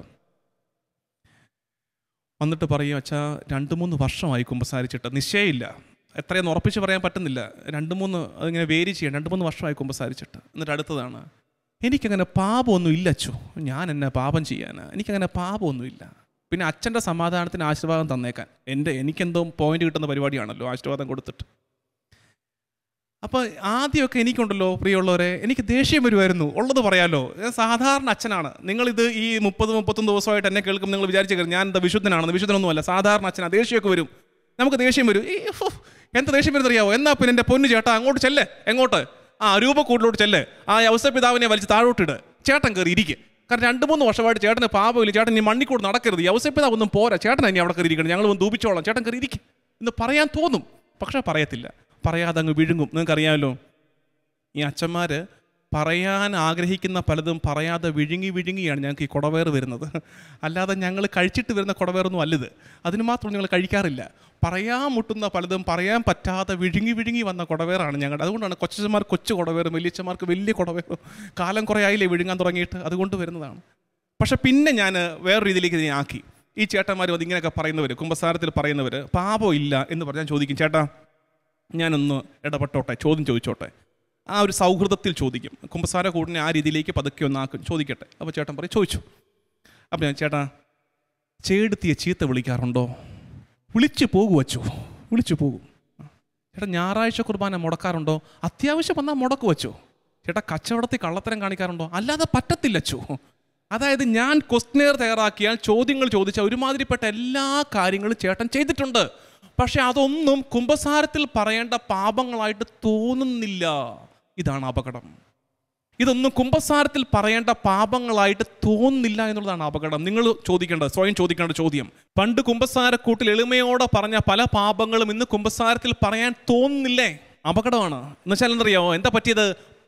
വന്നിട്ട് പറയും, അച്ഛാ രണ്ട് മൂന്ന് വർഷമായി കുമ്പസാരിച്ചിട്ട്, നിശ്ചയമില്ല, എത്രയെന്ന് ഉറപ്പിച്ച് പറയാൻ പറ്റുന്നില്ല, രണ്ട് മൂന്ന് അതിങ്ങനെ വേരി ചെയ്യണം, രണ്ട് മൂന്ന് വർഷമായി കുമ്പസാരിച്ചിട്ട്. എന്നിട്ട് അടുത്തതാണ്, എനിക്കങ്ങനെ പാപമൊന്നും ഇല്ല അച്ചു, ഞാൻ എന്നെ പാപം ചെയ്യാനാ, എനിക്കങ്ങനെ പാപമൊന്നുമില്ല. പിന്നെ അച്ഛൻ്റെ സമാധാനത്തിന് ആശീർവാദം തന്നേക്കാൻ, എൻ്റെ എനിക്കെന്തോ പോയിന്റ് കിട്ടുന്ന പരിപാടിയാണല്ലോ ആശീർവാദം കൊടുത്തിട്ട്. അപ്പോൾ ആദ്യമൊക്കെ എനിക്കുണ്ടല്ലോ പ്രിയമുള്ളവരെ, എനിക്ക് ദേഷ്യം വരുമായിരുന്നു, ഉള്ളത് പറയാമല്ലോ. സാധാരണ അച്ഛനാണ്. നിങ്ങളിത് ഈ മുപ്പത് മുപ്പത്തൊന്ന് ദിവസമായിട്ട് എന്നെ കേൾക്കും, നിങ്ങൾ വിചാരിച്ചേക്കരുത് ഞാൻ എന്താ വിശുദ്ധനാണെന്ന്. വിശുദ്ധനൊന്നുമല്ല, സാധാരണ അച്ഛനാണ്. ദേഷ്യമൊക്കെ വരും, നമുക്ക് ദേഷ്യം വരും. ഈ എന്താ ദേഷ്യം വരുന്നത് അറിയാവോ? എന്നാ പിന്നെ എൻ്റെ പൊന്നു ചേട്ടാ അങ്ങോട്ട് ചെല്ലേ, എങ്ങോട്ട്? ആ രൂപക്കൂട്ടിലോട്ട് ചെല്ല്, ആ ഔസപിതാവിനെ വലിച്ച് താഴോട്ടിട്, ചേട്ടൻ കയറി ഇരിക്കും. കാരണം രണ്ട് മൂന്ന് വർഷമായിട്ട് ചേട്ടന് പാപമില്ല, ചേട്ടൻ ഇനി മണ്ണിക്കൂട് നടക്കരുത്, ഔസപിതാവ് ഒന്നും പോരാ, ചേട്ടൻ ഇനി അവിടെ കയറി ഇരിക്കണം, ഞങ്ങൾ ഒന്ന് ദൂപിച്ചോളാം, ചേട്ടൻ കയറി ഇരിക്കും എന്ന് പറയാൻ തോന്നും, പക്ഷേ പറയത്തില്ല. പറയാതെ അങ്ങ് വിഴുങ്ങും. നിങ്ങൾക്കറിയാമല്ലോ, ഈ അച്ഛന്മാർ പറയാൻ ആഗ്രഹിക്കുന്ന പലതും പറയാതെ വിഴുങ്ങി വിഴുങ്ങിയാണ് ഞങ്ങൾക്ക് ഈ കുടവേറ് വരുന്നത്. അല്ലാതെ ഞങ്ങൾ കഴിച്ചിട്ട് വരുന്ന കുടവേറൊന്നും അല്ലത്, അതിന് മാത്രം ഞങ്ങൾ കഴിക്കാറില്ല. പറയാൻ മുട്ടുന്ന പലതും പറയാൻ പറ്റാതെ വിഴുങ്ങി വിഴുങ്ങി വന്ന കുടവേറാണ് ഞങ്ങളുടെ. അതുകൊണ്ടാണ് കൊച്ചന്മാർ കൊച്ചു കുടവേറും വലിയച്ഛന്മാർക്ക് വലിയ കുടവേറും. കാലം കുറേ ആയില്ലേ വിഴുങ്ങാൻ തുടങ്ങിയിട്ട്, അതുകൊണ്ട് വരുന്നതാണ്. പക്ഷെ പിന്നെ ഞാൻ വേറെ രീതിയിലേക്ക് ഇതിനെ ആക്കി. ഈ ചേട്ടന്മാരും അതിങ്ങനെയൊക്കെ പറയുന്നവർ, കുമ്പസാരത്തിൽ പറയുന്നവർ, പാപം ഇല്ല എന്ന് പറഞ്ഞാൽ ചോദിക്കും, ചേട്ടാ ഞാനൊന്ന് ഇടപെട്ടോട്ടെ, ചോദ്യം ചോദിച്ചോട്ടെ. ആ ഒരു സൗഹൃദത്തിൽ ചോദിക്കും. കുമ്പസാര കൂടിനെ ആ രീതിയിലേക്ക് പതുക്കെ ഒന്നാക്കും, ചോദിക്കട്ടെ. അപ്പോൾ ചേട്ടൻ പറയും ചോദിച്ചു. അപ്പോൾ ഞാൻ, ചേട്ടാ ചേടുത്തിയെ ചീത്ത വിളിക്കാറുണ്ടോ? വിളിച്ചു പോകും വച്ചു, വിളിച്ചു പോകും. ചേട്ടാ ഞായറാഴ്ച കുർബാന മുടക്കാറുണ്ടോ? അത്യാവശ്യം വന്നാൽ മുടക്ക് വച്ചു. ചേട്ടാ കച്ചവടത്തിൽ കള്ളത്തരം കാണിക്കാറുണ്ടോ? അല്ലാതെ പറ്റത്തില്ല അച്ചു. അതായത് ഞാൻ ക്വസ്റ്റ്യനെയർ തയ്യാറാക്കിയാൽ ചോദ്യങ്ങൾ ചോദിച്ചാൽ ഒരുമാതിരിപ്പെട്ട എല്ലാ കാര്യങ്ങളും ചേട്ടൻ ചെയ്തിട്ടുണ്ട്. പക്ഷെ അതൊന്നും കുമ്പസാരത്തിൽ പറയേണ്ട പാപങ്ങളായിട്ട് തോന്നുന്നില്ല. ഇതാണ് അപകടം. ഇതൊന്നും കുമ്പസാരത്തിൽ പറയേണ്ട പാപങ്ങളായിട്ട് തോന്നുന്നില്ല എന്നുള്ളതാണ് അപകടം. നിങ്ങൾ ചോദിക്കേണ്ടത്, സ്വയം ചോദിക്കേണ്ട ചോദ്യം, പണ്ട് കുമ്പസാരക്കൂട്ടിൽ എളിമയോടെ പറഞ്ഞ പല പാപങ്ങളും ഇന്ന് കുമ്പസാരത്തിൽ പറയാൻ തോന്നുന്നില്ലേ? അപകടമാണ്. എന്നുവെച്ചാൽ എന്തറിയാമോ എന്താ പറ്റിയത്?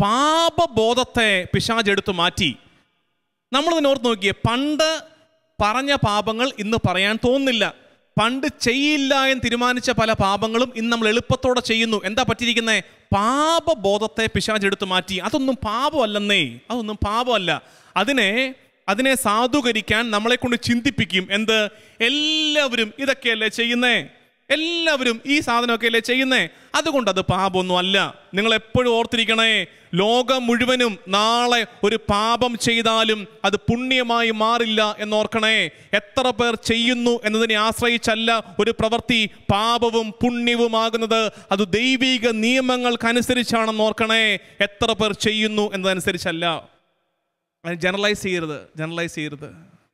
പാപബോധത്തെ പിശാച് എടുത്തു മാറ്റി. നമ്മളിതിനെ ഓർത്ത് നോക്കിയേ, പണ്ട് പറഞ്ഞ പാപങ്ങൾ ഇന്ന് പറയാൻ തോന്നുന്നില്ല. പണ്ട് ചെയ്യില്ല എന്ന് തീരുമാനിച്ച പല പാപങ്ങളും ഇന്ന് നമ്മൾ എളുപ്പത്തോടെ ചെയ്യുന്നു. എന്താ പറ്റിയിരിക്കുന്നത്? പാപബോധത്തെ പിശാച് എടുത്തു മാറ്റി. അതൊന്നും പാപമല്ലെന്നേ, അതൊന്നും പാപമല്ല. അതിനെ അതിനെ സാധൂകരിക്കാൻ നമ്മളെ കൊണ്ട് ചിന്തിപ്പിക്കും. എന്ത്? എല്ലാവരും ഇതൊക്കെയല്ലേ ചെയ്യുന്നേ, എല്ലാവരും ഈ സാധനമൊക്കെ അല്ലേ ചെയ്യുന്നേ, അതുകൊണ്ട് അത് പാപമൊന്നും അല്ല. നിങ്ങൾ എപ്പോഴും ഓർത്തിരിക്കണേ, ലോകം മുഴുവനും നാളെ ഒരു പാപം ചെയ്താലും അത് പുണ്യമായി മാറില്ല എന്നോർക്കണേ. എത്ര പേർ ചെയ്യുന്നു എന്നതിനെ ആശ്രയിച്ചല്ല ഒരു പ്രവൃത്തി പാപവും പുണ്യവുമാകുന്നത്, അത് ദൈവിക നിയമങ്ങൾക്കനുസരിച്ചാണെന്ന് ഓർക്കണേ. എത്ര പേർ ചെയ്യുന്നു എന്നതനുസരിച്ചല്ല. ജനറലൈസ് ചെയ്യരുത്, ജനറലൈസ് ചെയ്യരുത്.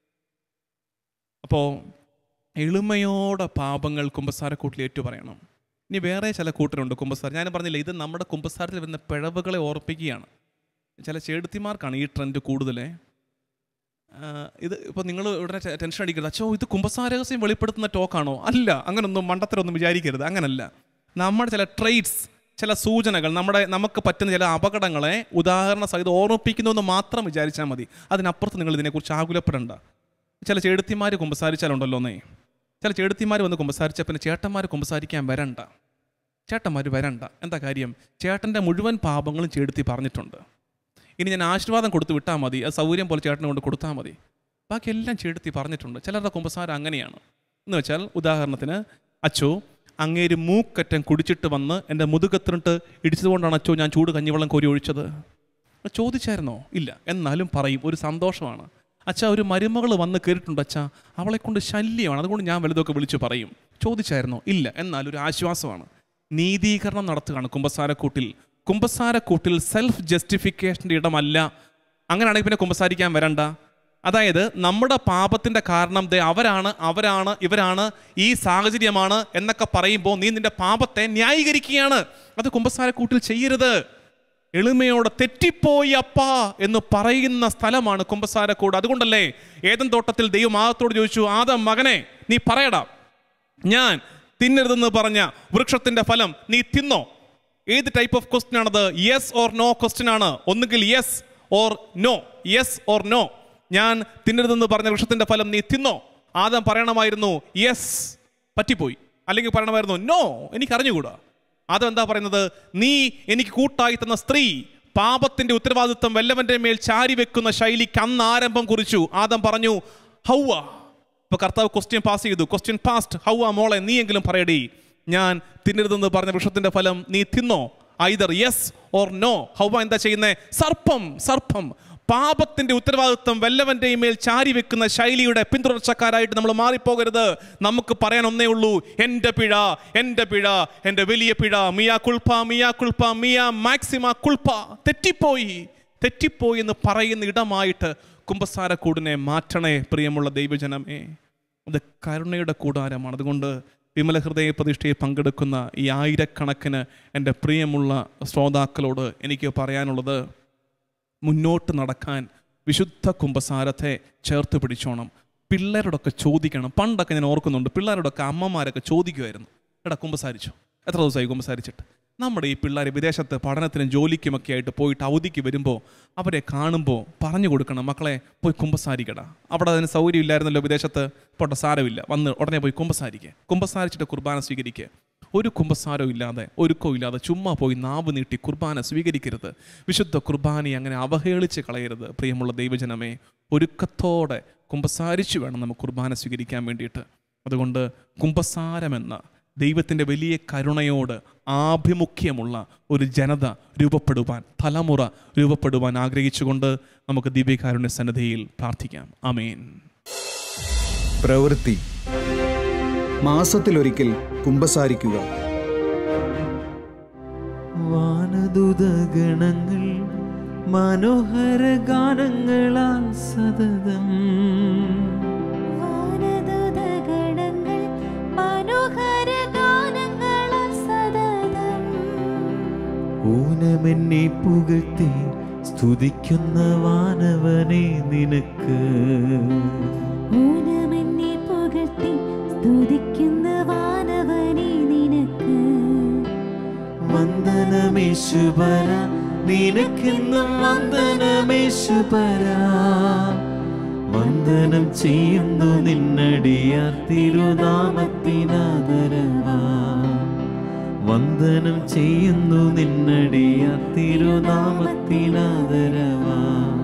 അപ്പോൾ എളിമയോടെ പാപങ്ങൾ കുമ്പസാരക്കൂട്ടിൽ ഏറ്റു പറയണം. ഇനി വേറെ ചില കൂട്ടരുണ്ട് കുമ്പസാരം. ഞാൻ പറഞ്ഞില്ല, ഇത് നമ്മുടെ കുമ്പസാരത്തിൽ വരുന്ന പിഴവുകളെ ഓർപ്പിക്കുകയാണ്. ചില ചേടുത്തിമാർക്കാണ് ഈ ട്രെൻഡ് കൂടുതലേ. ഇത് ഇപ്പോൾ നിങ്ങൾ ഉടനെ ടെൻഷൻ അടിക്കരുത്, അച്ഛോ ഇത് കുമ്പസാരഹസ്യം വെളിപ്പെടുത്തുന്ന ടോക്കാണോ? അല്ല, അങ്ങനൊന്നും മണ്ടത്തരൊന്നും വിചാരിക്കരുത്. അങ്ങനല്ല. നമ്മുടെ ചില ട്രെയ്റ്റ്സ്, ചില സൂചനകൾ, നമ്മുടെ നമുക്ക് പറ്റുന്ന ചില അപകടങ്ങളെ ഉദാഹരണ സഹിതം ഓർമ്മിപ്പിക്കുന്നു എന്ന് മാത്രം വിചാരിച്ചാൽ മതി. അതിനപ്പുറത്ത് നിങ്ങൾ ഇതിനെക്കുറിച്ച് ആകുലപ്പെടേണ്ട. ചില ചേടത്തിമാർ കുമ്പസാരിച്ചാലുണ്ടല്ലോ എന്നേ, ചില ചേടത്തിമാർ വന്ന് കുമ്പസാരിച്ചാൽ പിന്നെ ചേട്ടന്മാർ കുമ്പസാരിക്കാൻ വരണ്ട. ചേട്ടന്മാർ വരണ്ട. എന്താ കാര്യം? ചേട്ടൻ്റെ മുഴുവൻ പാപങ്ങളും ചേടത്തി പറഞ്ഞിട്ടുണ്ട്. ഇനി ഞാൻ ആശീർവാദം കൊടുത്ത് വിട്ടാൽ മതി, അത് സൗകര്യം പോലെ ചേട്ടനെ കൊണ്ട് കൊടുത്താൽ മതി. ബാക്കി എല്ലാം ചേടത്തി പറഞ്ഞിട്ടുണ്ട്. ചിലരുടെ കുമ്പസാരം അങ്ങനെയാണ്. എന്ന് വെച്ചാൽ ഉദാഹരണത്തിന്, അച്ചോ അങ്ങേര് മൂക്കറ്റം കുടിച്ചിട്ട് വന്ന് എൻ്റെ മുതുകത്തിനിട്ട് ഇടിച്ചതുകൊണ്ടാണ് അച്ചോ ഞാൻ ചൂട് കഞ്ഞിവെള്ളം കോരി ഒഴിച്ചത്. ചോദിച്ചായിരുന്നോ? ഇല്ല. എന്നാലും പറയും, ഒരു സന്തോഷമാണ്. അച്ഛാ ഒരു മരുമകൾ വന്ന് കയറിയിട്ടുണ്ട് അച്ഛാ, അവളെ കൊണ്ട് ശല്യമാണ്, അതുകൊണ്ട് ഞാൻ വലുതൊക്കെ വിളിച്ചു പറയും. ചോദിച്ചായിരുന്നോ? ഇല്ല. എന്നാലും ഒരു ആശ്വാസമാണ്. നീതീകരണം നടത്തുകയാണ് കുമ്പസാരക്കൂട്ടിൽ. കുമ്പസാരക്കൂട്ടിൽ സെൽഫ് ജസ്റ്റിഫിക്കേഷൻ്റെ ഇടമല്ല. അങ്ങനെയാണെങ്കിൽ പിന്നെ കുമ്പസാരിക്കാൻ വരണ്ട. അതായത് നമ്മുടെ പാപത്തിൻ്റെ കാരണം ദേ അവരാണ്, അവരാണ്, ഇവരാണ്, ഈ സാഹചര്യമാണ് എന്നൊക്കെ പറയുമ്പോൾ നീ നിന്റെ പാപത്തെ ന്യായീകരിക്കുകയാണ്. അത് കുമ്പസാരക്കൂട്ടിൽ ചെയ്യരുത്. എളിമയോടെ തെറ്റിപ്പോയി അപ്പാ എന്ന് പറയുന്ന സ്ഥലമാണ് കുമ്പസാരക്കൂട്. അതുകൊണ്ടല്ലേ ഏദൻ തോട്ടത്തിൽ ദൈവം ആദത്തോട് ചോദിച്ചു, ആദം മകനെ നീ പറയടാ, ഞാൻ തിന്നരുതെന്ന് പറഞ്ഞ വൃക്ഷത്തിൻ്റെ ഫലം നീ തിന്നോ? ഏത് ടൈപ്പ് ഓഫ് ക്വസ്റ്റ്യൻ ആണത്? യെസ് ഓർ നോ ക്വസ്റ്റ്യൻ ആണ്. ഒന്നുകിൽ yes or no, yes or no. ഞാൻ തിന്നരുതെന്ന് പറഞ്ഞ വൃക്ഷത്തിൻ്റെ ഫലം നീ തിന്നോ? ആദം പറയണമായിരുന്നു യെസ്, പറ്റിപ്പോയി. അല്ലെങ്കിൽ പറയണമായിരുന്നു നോ, എനിക്കറിഞ്ഞുകൂടാ. ആദം എന്താ പറയുന്നത്? നീ എനിക്ക് കൂട്ടായി തന്ന സ്ത്രീ പാപത്തിന്റെ ഉത്തരവാദിത്വം വല്ലവന്റെ മേൽ ചാരി വെക്കുന്ന ശൈലിക്ക് അന്ന് ആരംഭം കുറിച്ചു. ആദം പറഞ്ഞു ഹൗവ. ഇപ്പൊ കർത്താവ് ക്വസ്റ്റ്യൻ പാസ് ചെയ്തു, ക്വസ്റ്റ്യൻ പാസ്റ്റ്. ഹൗവ മോളെ നീ എങ്കിലും പറയടി, ഞാൻ തിന്നരുതെന്ന് പറഞ്ഞ വൃക്ഷത്തിന്റെ ഫലം നീ തിന്നോ? Either yes or no. Havva എന്താ ചെയ്യുന്നത്? സർപ്പം, സർപ്പം പാപത്തിന്റെ ഉത്തരവാദിത്വം വല്ലവന്റെ മേൽ ചാരി വെക്കുന്ന ശൈലിയുടെ പിന്തുടർച്ചക്കാരായിട്ട് നമ്മൾ മാറിപ്പോകരുത്. നമുക്ക് പറയാൻ ഒന്നേ ഉള്ളൂ, എൻ്റെ പിഴ, എൻ്റെ പിഴ, എൻ്റെ വലിയ പിഴ, മിയാ കുൾപ്പ, മിയാ കുൾപ്പ, മിയാ മാക്സിമ കുൾപ്പ. തെറ്റിപ്പോയി, തെറ്റിപ്പോയി എന്ന് പറയുന്ന ഇടമായിട്ട് കുമ്പസാരക്കൂടിനെ മാറ്റണേ പ്രിയമുള്ള ദൈവജനമേ. അത് കരുണയുടെ കൂടാരമാണ്. അതുകൊണ്ട് വിമല ഹൃദയ പ്രതിഷ്ഠയിൽ പങ്കെടുക്കുന്ന ഈ ആയിരക്കണക്കിന് എൻ്റെ പ്രിയമുള്ള ശ്രോതാക്കളോട് എനിക്ക് പറയാനുള്ളത്, മുന്നോട്ട് നടക്കാൻ വിശുദ്ധ കുമ്പസാരത്തെ ചേർത്ത് പിടിച്ചോണം. പിള്ളേരോടൊക്കെ ചോദിക്കണം. പണ്ടൊക്കെ ഞാൻ ഓർക്കുന്നുണ്ട്, പിള്ളേരോടൊക്കെ അമ്മമാരൊക്കെ ചോദിക്കുമായിരുന്നു, എടാ കുമ്പസാരിച്ചോ? എത്ര ദിവസമായി കുമ്പസാരിച്ചിട്ട്? നമ്മുടെ ഈ പിള്ളേർ വിദേശത്ത് പഠനത്തിനും ജോലിക്കുമൊക്കെ ആയിട്ട് പോയിട്ട് അവധിക്ക് വരുമ്പോൾ അവരെ കാണുമ്പോൾ പറഞ്ഞു കൊടുക്കണം, മക്കളെ പോയി കുമ്പസാരിക്കടാ. അവിടെ അതിന് സൗകര്യം ഇല്ലായിരുന്നല്ലോ വിദേശത്ത്, പോട്ടെ സാരമില്ല, വന്ന് ഉടനെ പോയി കുമ്പസാരിക്കുക. കുമ്പസാരിച്ചിട്ട് കുർബാന സ്വീകരിക്കുക. ഒരു കുമ്പസാരവും ഇല്ലാതെ, ഒരുക്കവും ഇല്ലാതെ ചുമ്മാ പോയി നാവ് നീട്ടി കുർബാന സ്വീകരിക്കരുത്. വിശുദ്ധ കുർബാനയെ അങ്ങനെ അവഹേളിച്ച് കളയരുത് പ്രിയമുള്ള ദൈവജനമേ. ഒരുക്കത്തോടെ കുമ്പസാരിച്ചു വേണം നമുക്ക് കുർബാന സ്വീകരിക്കാൻ വേണ്ടിയിട്ട്. അതുകൊണ്ട് കുമ്പസാരമെന്ന ദൈവത്തിൻ്റെ വലിയ കരുണയോട് ആഭിമുഖ്യമുള്ള ഒരു ജനത രൂപപ്പെടുവാൻ, തലമുറ രൂപപ്പെടുവാൻ ആഗ്രഹിച്ചുകൊണ്ട് നമുക്ക് ദിവ്യകാരുണ്യ സന്നിധിയിൽ പ്രാർത്ഥിക്കാം. ആമേൻ. പ്രവൃത്തി. മാസത്തിലൊരിക്കൽ കുമ്പസാരിക്കുക. വാനദൂതഗണങ്ങൾ മനോഹര ഗാനങ്ങളാൽ സതതം, വാനദൂതഗണങ്ങൾ മനോഹര ഗാനങ്ങളാൽ സതതം ഊനമെന്നെ പുകഴ്ത്തി സ്തുതിക്കുന്ന വാനവനെ നിനക്ക്, ഊനമെന്നെ പുകഴ്ത്തി സ്തുതിക്കുന്ന വാനവനെ നിനക്ക് വന്ദനമേശുപര, നിനക്കെന്നും വന്ദനമേശുപര. വന്ദനം ചെയ്യുന്നു നിന്നടിയാർ തിരുനാമത്തിനാദരവാ, വന്ദനം ചെയ്യുന്നു നിന്നടിയാർ തിരുനാമത്തിനാദരവാ.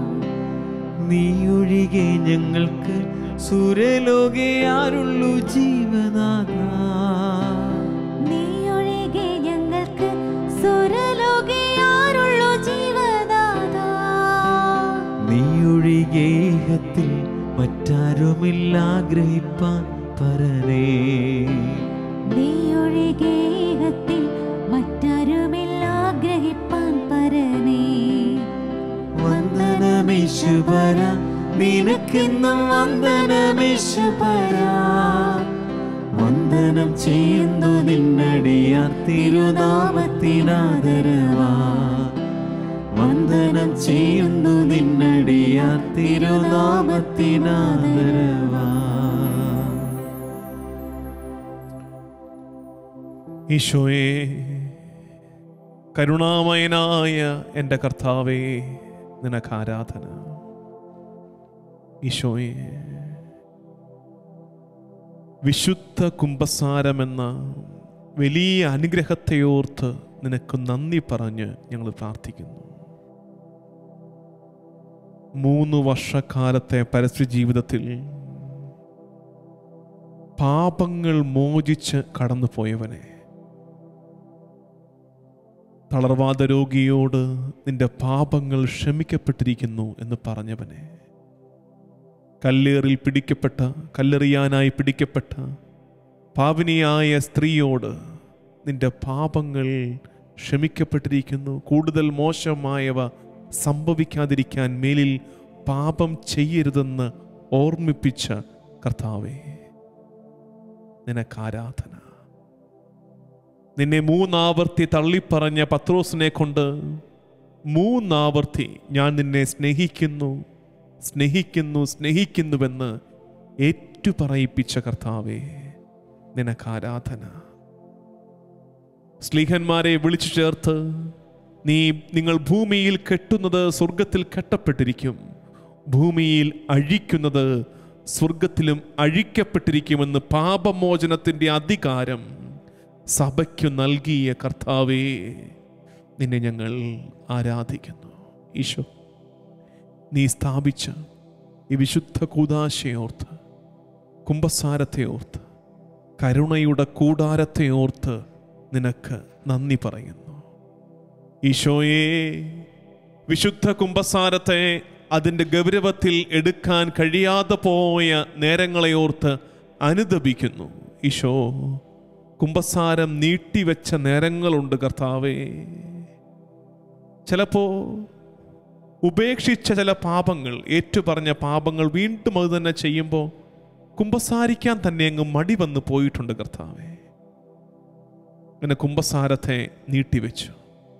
നീയൊഴികെ ഞങ്ങൾക്ക് സുരലോകെ ആരുള്ളു ജീവനാഥ, നീയൊഴികെ ഞങ്ങൾക്ക് സുരലോകെ ആരുള്ളു ജീവനാഥ. നീയൊഴികെ ഇഹത്തിൽ മറ്റാരുമില്ല ആഗ്രഹിപ്പാൻ പരനേ, നീയൊഴികെ ഇഹത്തിൽ മറ്റാരുമില്ല ആഗ്രഹിപ്പാൻ പരനേ. വന്ദനമേശുപര, നിനക്കെന്നും വന്ദനമേശുപര. വന്ദനം ചെയ്യുന്നു നിന്നടിയാർ തിരുനാമത്തിനാദരവാ, വന്ദനം ചെയ്യുന്നു നിന്നടിയാ തിരുനാമത്തിനാദരവാ. ഈശോയെ, കരുണാമയനായ എൻ്റെ കർത്താവേ, നിനക്ക് ആരാധന. ഈശോയെ, വിശുദ്ധ കുംഭസാരമെന്ന വലിയ അനുഗ്രഹത്തെയോർത്ത് നിനക്ക് നന്ദി പറഞ്ഞ് ഞങ്ങൾ പ്രാർത്ഥിക്കുന്നു. മൂന്ന് വർഷക്കാലത്തെ പരസ്യ ജീവിതത്തിൽ പാപങ്ങൾ മോചിച്ച് കടന്നുപോയവനെ, തളർവാദ രോഗിയോട് നിന്റെ പാപങ്ങൾ ക്ഷമിക്കപ്പെട്ടിരിക്കുന്നു എന്ന് പറഞ്ഞവനെ, കല്ലേറിൽ പിടിക്കപ്പെട്ട കല്ലെറിയാനായി പിടിക്കപ്പെട്ട പാപിനിയായ സ്ത്രീയോട് നിന്റെ പാപങ്ങൾ ക്ഷമിക്കപ്പെട്ടിരിക്കുന്നു, കൂടുതൽ മോശമായവ സംഭവിക്കാതിരിക്കാൻ മേലിൽ പാപം ചെയ്യരുതെന്ന് ഓർമ്മിപ്പിച്ച കർത്താവേ, നിനക്ക് ആരാധന. നിന്നെ മൂന്നാവർത്തി തള്ളിപ്പറഞ്ഞ പത്രോസിനെ കൊണ്ട് മൂന്നാവർത്തി ഞാൻ നിന്നെ സ്നേഹിക്കുന്നു സ്നേഹിക്കുന്നു സ്നേഹിക്കുന്നുവെന്ന് ഏറ്റുപറയിപ്പിച്ച കർത്താവേ, നിനക്ക് ആരാധന. സ്ലീഹന്മാരെ വിളിച്ചു ചേർത്ത് നീ നിങ്ങൾ ഭൂമിയിൽ കെട്ടുന്നത് സ്വർഗത്തിൽ കെട്ടപ്പെട്ടിരിക്കും, ഭൂമിയിൽ അഴിക്കുന്നത് സ്വർഗത്തിലും അഴിക്കപ്പെട്ടിരിക്കുമെന്ന് പാപമോചനത്തിൻ്റെ അധികാരം സഭയ്ക്കു നൽകിയ കർത്താവേ, നിന്നെ ഞങ്ങൾ ആരാധിക്കുന്നു. ഈശോ, നീ സ്ഥാപിച്ച ഈ വിശുദ്ധ കൂദാശയെ ഓർത്ത്, കുംഭസാരത്തെ ഓർത്ത്, കരുണയുടെ കൂടാരത്തെ ഓർത്ത് നിനക്ക് നന്ദി പറയുന്നു. ഈശോയെ, വിശുദ്ധ കുംഭസാരത്തെ അതിൻ്റെ ഗൗരവത്തിൽ എടുക്കാൻ കഴിയാതെ പോയ നേരങ്ങളെ ഓർത്ത് അനുതപിക്കുന്നു. ഈശോ, കുംഭസാരം നീട്ടിവെച്ച നേരങ്ങളുണ്ട് കർത്താവേ. ചിലപ്പോൾ ഉപേക്ഷിച്ച ചില പാപങ്ങൾ, ഏറ്റുപറഞ്ഞ പാപങ്ങൾ വീണ്ടും അത് തന്നെ ചെയ്യുമ്പോൾ കുംഭസാരിക്കാൻ തന്നെ അങ്ങ് മടി വന്ന് പോയിട്ടുണ്ട് കർത്താവേ. അങ്ങനെ കുംഭസാരത്തെ നീട്ടിവെച്ചു.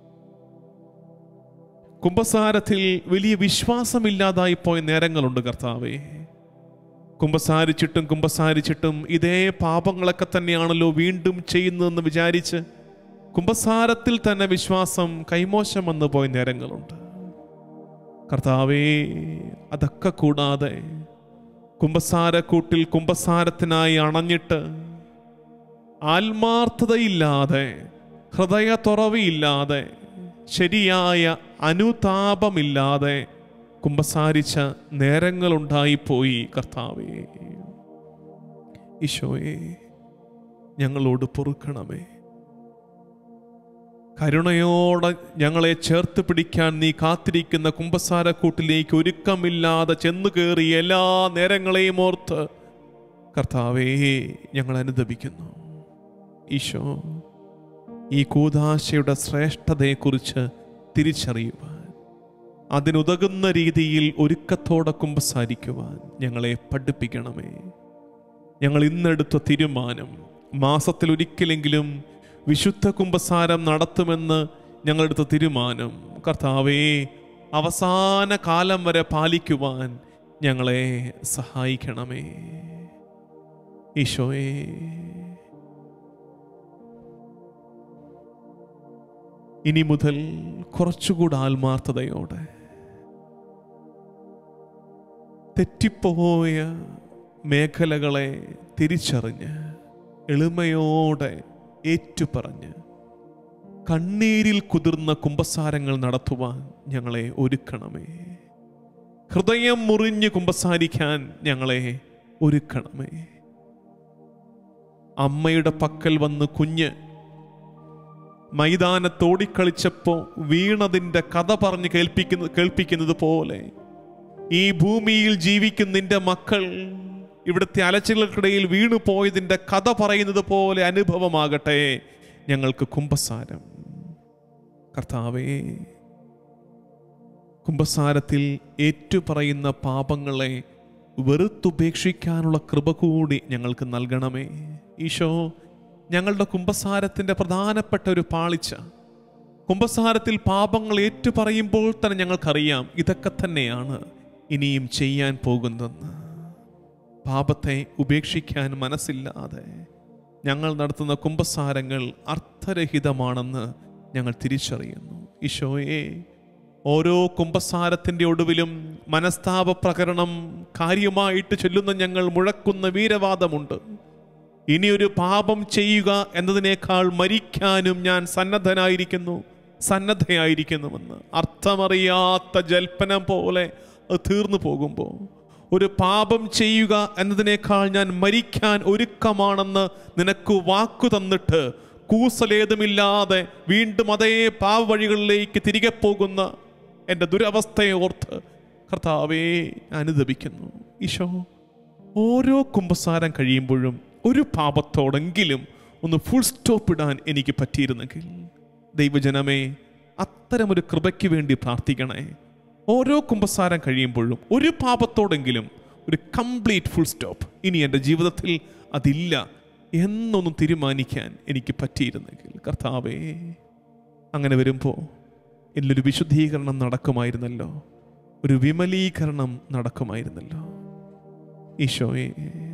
കുംഭസാരത്തിൽ വലിയ വിശ്വാസമില്ലാതായി പോയ നേരങ്ങളുണ്ട് കർത്താവേ. കുംഭസാരിച്ചിട്ടും കുംഭസാരിച്ചിട്ടും ഇതേ പാപങ്ങളൊക്കെ തന്നെയാണല്ലോ വീണ്ടും ചെയ്യുന്നതെന്ന് വിചാരിച്ച് കുംഭസാരത്തിൽ തന്നെ വിശ്വാസം കൈമോശം വന്നു പോയ നേരങ്ങളുണ്ട് കർത്താവേ. അതൊക്കെ കൂടാതെ കുംഭസാരക്കൂട്ടിൽ കുംഭസാരത്തിനായി അണഞ്ഞിട്ട് ആത്മാർത്ഥതയില്ലാതെ, ഹൃദയ തുറവിയില്ലാതെ, ശരിയായ അനുതാപമില്ലാതെ കുംഭസാരിച്ച നേരങ്ങളുണ്ടായിപ്പോയി കർത്താവേ. ഈശോയെ, ഞങ്ങളോട് പൊറുക്കണമേ. കരുണയോടെ ഞങ്ങളെ ചേർത്ത് പിടിക്കാൻ നീ കാത്തിരിക്കുന്ന കുംഭസാരക്കൂട്ടിലേക്ക് ഒരുക്കമില്ലാതെ ചെന്നു കയറിയ എല്ലാ നേരങ്ങളെയും ഓർത്ത് കർത്താവേ, ഞങ്ങൾ അനുതപിക്കുന്നു. ഈശോ, ഈ കൂദാശയുടെ ശ്രേഷ്ഠതയെക്കുറിച്ച് തിരിച്ചറിയുവാൻ, അതിനുതകുന്ന രീതിയിൽ ഒരുക്കത്തോടെ കുമ്പസാരിക്കുവാൻ ഞങ്ങളെ പഠിപ്പിക്കണമേ. ഞങ്ങൾ ഇന്നെടുത്ത തീരുമാനം, മാസത്തിൽ ഒരിക്കലെങ്കിലും വിശുദ്ധ കുമ്പസാരം നടത്തുമെന്ന് ഞങ്ങളെടുത്ത തീരുമാനം കർത്താവേ, അവസാന കാലം വരെ പാലിക്കുവാൻ ഞങ്ങളെ സഹായിക്കണമേ. ഈശോയെ, ഇനി മുതൽ കുറച്ചുകൂടെ ആത്മാർത്ഥതയോടെ തെറ്റിപ്പോയ മേഖലകളെ തിരിച്ചറിഞ്ഞ് എളിമയോടെ ഏറ്റുപറഞ്ഞ് കണ്ണീരിൽ കുതിർന്ന കുമ്പസാരങ്ങൾ നടത്തുവാൻ ഞങ്ങളെ ഒരുക്കണമേ. ഹൃദയം മുറിഞ്ഞ് കുമ്പസാരിക്കാൻ ഞങ്ങളെ ഒരുക്കണമേ. അമ്മയുടെ പക്കൽ വന്ന് കുഞ്ഞ് മൈതാനത്തോടിക്കളിച്ചപ്പോൾ വീണതിൻ്റെ കഥ പറഞ്ഞ് കേൾപ്പിക്കുന്ന കേൾപ്പിക്കുന്നത് പോലെ ഈ ഭൂമിയിൽ ജീവിക്കുന്ന നിന്റെ മക്കൾ ഇവിടുത്തെ അലച്ചിലുകൾക്കിടയിൽ വീണു പോയതിൻ്റെ കഥ പറയുന്നത് പോലെ അനുഭവമാകട്ടെ ഞങ്ങൾക്ക് കുമ്പസാരം. കർത്താവേ, കുമ്പസാരത്തിൽ ഏറ്റുപറയുന്ന പാപങ്ങളെ വെറുത്തുപേക്ഷിക്കാനുള്ള കൃപ കൂടി ഞങ്ങൾക്ക് നൽകണമേ. ഈശോ, ഞങ്ങളുടെ കുമ്പസാരത്തിൻ്റെ പ്രധാനപ്പെട്ട ഒരു പാളിച്ച കുമ്പസാരത്തിൽ പാപങ്ങൾ ഏറ്റുപറയുമ്പോൾ തന്നെ ഞങ്ങൾക്കറിയാം ഇതൊക്കെ തന്നെയാണ് ഇനിയും ചെയ്യാൻ പോകുന്നതെന്ന്. പാപത്തെ ഉപേക്ഷിക്കാൻ മനസ്സില്ലാതെ ഞങ്ങൾ നടത്തുന്ന കുമ്പസാരങ്ങൾ അർത്ഥരഹിതമാണെന്ന് ഞങ്ങൾ തിരിച്ചറിയുന്നു. ഈശോയെ, ഓരോ കുമ്പസാരത്തിൻ്റെ ഒടുവിലും മനസ്താപ പ്രകരണം കാര്യമായിട്ട് ചൊല്ലുന്ന ഞങ്ങൾ മുഴക്കുന്ന വീരവാദമുണ്ട്. ഇനിയൊരു പാപം ചെയ്യുക എന്നതിനേക്കാൾ മരിക്കാനും ഞാൻ സന്നദ്ധനായിരിക്കുന്നു, സന്നദ്ധയായിരിക്കുന്നുവെന്ന്. അർത്ഥമറിയാത്ത ജൽപ്പനം പോലെ അത് തീർന്നു പോകുമ്പോൾ ഒരു പാപം ചെയ്യുക എന്നതിനേക്കാൾ ഞാൻ മരിക്കാൻ ഒരുക്കമാണെന്ന് നിനക്ക് വാക്കു തന്നിട്ട് കൂസലേതുമില്ലാതെ വീണ്ടും അതേ പാവവഴികളിലേക്ക് തിരികെ പോകുന്ന എൻ്റെ ദുരവസ്ഥയെ ഓർത്ത് കർത്താവേ അനുദപിക്കുന്നു. ഈശോ, ഓരോ കുമ്പസാരം കഴിയുമ്പോഴും ഒരു പാപത്തോടെങ്കിലും ഒന്ന് ഫുൾ സ്റ്റോപ്പ് ഇടാൻ എനിക്ക് പറ്റിയിരുന്നെങ്കിൽ ദൈവജനമേ, അത്തരമൊരു കൃപയ്ക്ക് വേണ്ടി പ്രാർത്ഥിക്കണേ. ഓരോ കുമ്പസാരം കഴിയുമ്പോഴും ഒരു പാപത്തോടെങ്കിലും ഒരു കംപ്ലീറ്റ് ഫുൾ സ്റ്റോപ്പ്, ഇനി എൻ്റെ ജീവിതത്തിൽ അതില്ല എന്നൊന്നും തീരുമാനിക്കാൻ എനിക്ക് പറ്റിയിരുന്നെങ്കിൽ കർത്താവേ, അങ്ങനെ വരുമ്പോൾ ഇതിലൊരു വിശുദ്ധീകരണം നടക്കുമായിരുന്നല്ലോ, ഒരു വിമലീകരണം നടക്കുമായിരുന്നല്ലോ. ഈശോയെ,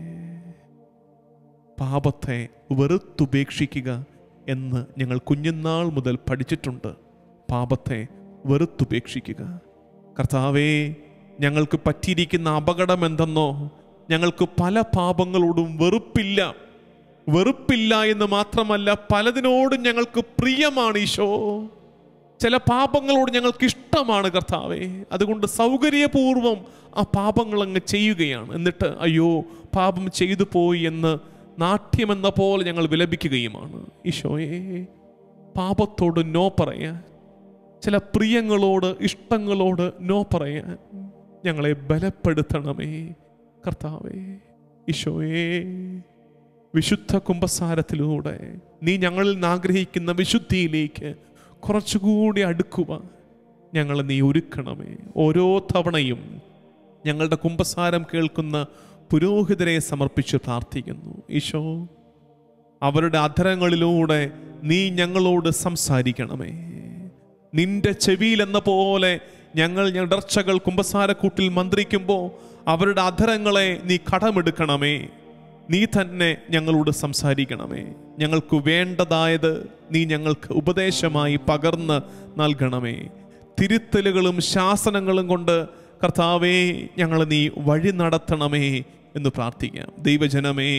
പാപത്തെ വെറുത്തുപേക്ഷിക്കുക എന്ന് ഞങ്ങൾ കുഞ്ഞുനാൾ മുതൽ പഠിച്ചിട്ടുണ്ട്. പാപത്തെ വെറുത്തുപേക്ഷിക്കുക. കർത്താവേ, ഞങ്ങൾക്ക് പറ്റിയിരിക്കുന്ന അപകടം എന്തെന്നോ, ഞങ്ങൾക്ക് പല പാപങ്ങളോടും വെറുപ്പില്ല. വെറുപ്പില്ല എന്ന് മാത്രമല്ല, പലതിനോടും ഞങ്ങൾക്ക് പ്രിയമാണ് ഈശോ. ചില പാപങ്ങളോട് ഞങ്ങൾക്ക് ഇഷ്ടമാണ് കർത്താവേ. അതുകൊണ്ട് സൗകര്യപൂർവം ആ പാപങ്ങൾ അങ്ങ് ചെയ്യുകയാണ്. എന്നിട്ട് അയ്യോ പാപം ചെയ്തു പോയി എന്ന് നാട്യമെന്ന പോലെ ഞങ്ങൾ വിലപിക്കുകയുമാണ്. ഈശോയെ, പാപത്തോട് നോ പറയാൻ, ചില പ്രിയങ്ങളോട് ഇഷ്ടങ്ങളോട് നോ പറയാൻ ഞങ്ങളെ ബലപ്പെടുത്തണമേ കർത്താവേ. ഈശോയെ, വിശുദ്ധ കുമ്പസാരത്തിലൂടെ നീ ഞങ്ങളിൽ നിന്ന് ആഗ്രഹിക്കുന്ന വിശുദ്ധിയിലേക്ക് കുറച്ചുകൂടി അടുക്കുവാൻ ഞങ്ങളെ നീ ഒരുക്കണമേ. ഓരോ തവണയും ഞങ്ങളുടെ കുമ്പസാരം കേൾക്കുന്ന പുരോഹിതരെ സമർപ്പിച്ച് പ്രാർത്ഥിക്കുന്നു. ഈശോ, അവരുടെ അധരങ്ങളിലൂടെ നീ ഞങ്ങളോട് സംസാരിക്കണമേ. നിന്റെ ചെവിയിൽ എന്ന പോലെ ഞങ്ങൾ ഇടർച്ചകൾ കുമ്പസാരക്കൂട്ടിൽ മന്ത്രിക്കുമ്പോൾ അവരുടെ അധരങ്ങളെ നീ കടമെടുക്കണമേ. നീ തന്നെ ഞങ്ങളോട് സംസാരിക്കണമേ. ഞങ്ങൾക്ക് വേണ്ടതായത് നീ ഞങ്ങൾക്ക് ഉപദേശമായി പകർന്ന് നൽകണമേ. തിരുത്തലുകളും ശാസനങ്ങളും കൊണ്ട് കർത്താവേ, ഞങ്ങൾ നീ വഴി നടത്തണമേ എന്ന് പ്രാർത്ഥിക്കാം. ദൈവജനമേ,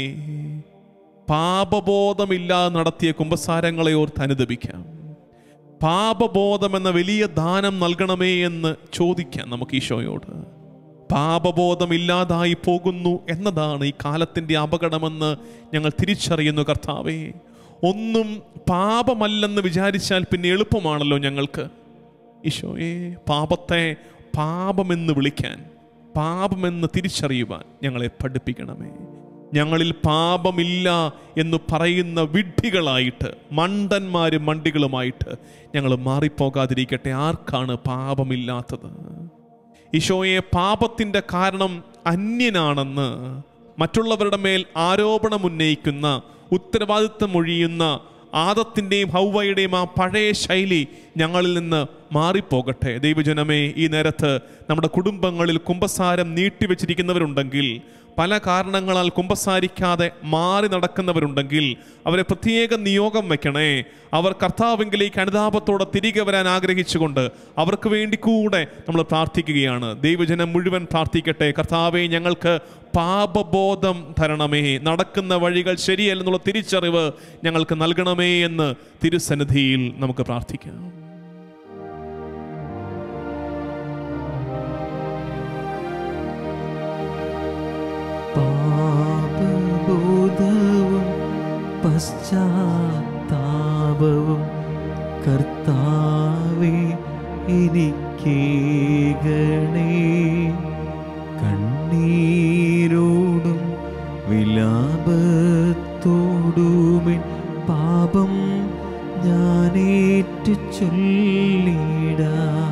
പാപബോധമില്ലാതെ നടത്തിയ കുമ്പസാരങ്ങളെ ഓർത്ത് അനുദപിക്കാം. പാപബോധം എന്ന വലിയ ദാനം നൽകണമേ എന്ന് ചോദിക്കാം നമുക്ക് ഈശോയോട്. പാപബോധമില്ലാതായി പോകുന്നു എന്നതാണ് ഈ കാലത്തിൻ്റെ അപകടമെന്ന് ഞങ്ങൾ തിരിച്ചറിയുന്നു കർത്താവേ. ഒന്നും പാപമല്ലെന്ന് വിചാരിച്ചാൽ പിന്നെ എളുപ്പമാണല്ലോ ഞങ്ങൾക്ക്. ഈശോയെ, പാപത്തെ പാപമെന്ന് വിളിക്കാൻ, പാപമെന്ന് തിരിച്ചറിയുവാൻ ഞങ്ങളെ പഠിപ്പിക്കണമേ. ഞങ്ങളിൽ പാപമില്ല എന്ന് പറയുന്ന വിഡ്ഢികളായിട്ട്, മണ്ടന്മാരും മണ്ടികളുമായിട്ട് ഞങ്ങൾ മാറിപ്പോകാതിരിക്കട്ടെ. ആർക്കാണ് പാപമില്ലാത്തത്? ഈശോയെ, പാപത്തിൻ്റെ കാരണം അന്യനാണെന്ന് മറ്റുള്ളവരുടെ മേൽ ആരോപണം ഉന്നയിക്കുന്ന, ഉത്തരവാദിത്വം ഒഴിയുന്ന ആദത്തിൻ്റെയും ഹൗവയുടെയും ആ പഴയ ശൈലി ഞങ്ങളിൽ നിന്ന് മാറിപ്പോകട്ടെ. ദൈവജനമേ, ഈ നേരത്ത് നമ്മുടെ കുടുംബങ്ങളിൽ കുമ്പസാരം നീട്ടിവെച്ചിരിക്കുന്നവരുണ്ടെങ്കിൽ, പല കാരണങ്ങളാൽ കുമ്പസാരിക്കാതെ മാറി നടക്കുന്നവരുണ്ടെങ്കിൽ അവരെ പ്രത്യേക നിയോഗം വയ്ക്കണേ. അവർ കർത്താവിലേക്ക് അനുതാപത്തോടെ തിരികെ വരാൻ ആഗ്രഹിച്ചുകൊണ്ട് അവർക്ക് വേണ്ടി കൂടെ നമ്മൾ പ്രാർത്ഥിക്കുകയാണ്. ദൈവജനം മുഴുവൻ പ്രാർത്ഥിക്കട്ടെ. കർത്താവേ, ഞങ്ങൾക്ക് പാപബോധം തരണമേ. നടക്കുന്ന വഴികൾ ശരിയല്ലെന്നുള്ള തിരിച്ചറിവ് ഞങ്ങൾക്ക് നൽകണമേ എന്ന് തിരുസന്നിധിയിൽ നമുക്ക് പ്രാർത്ഥിക്കാം. പാപബോധവും പശ്ചാത്താപവും കർത്താവേ എനിക്കേകണേ. കണ്ണീരോടും വിലാപത്തോടുമെൻ പാപം ഞാനേറ്റു ചൊല്ലിടാം.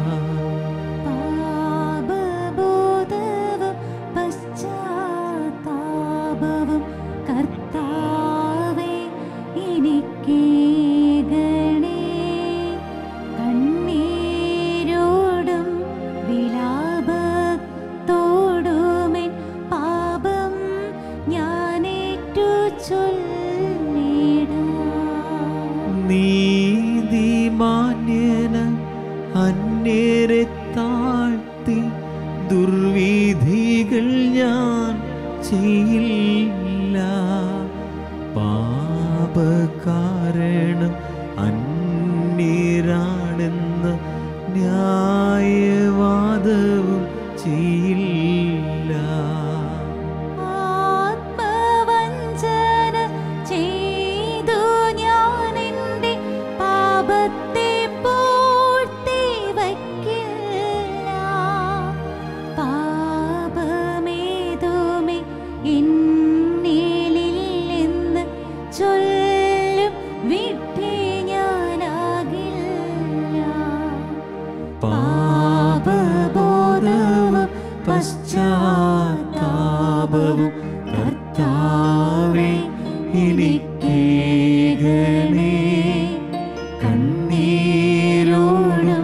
നീതിമാന്യന അന്യരെ താഴ്ത്തി ദുർവിധികൾ ഞാൻ ചെയ്യില്ല. പാപകാരണം അന്യരാണെന്ന ന്യായവാദവും ചെയ്യില്ല. ആത്മവഞ്ചന ചെയ്തു ഞാൻ എൻ്റെ പാപത്തെ പൂഴ്ത്തി വയ്ക്കില്ല. പാപമേതുമേ എന്നിലില്ലെന്ന് ചൊല്ലും വിട്ടേ ഞാനാകില്ല. പാപബോധവും പശ്ചാത്താപവും കർത്താവേ എനിക്കേകണേ. കണ്ണീരോടും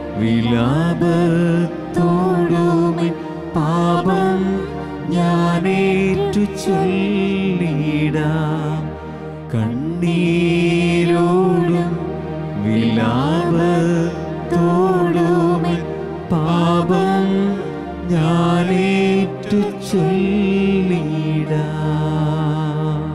വിലാപത്തോടും പാപം ഞാനേറ്റു ചൊല്ലിടാം. കണ്ണീരോടും വിലാപത്തോടും പാപം ഞാനേറ്റു ചൊല്ലിടാം.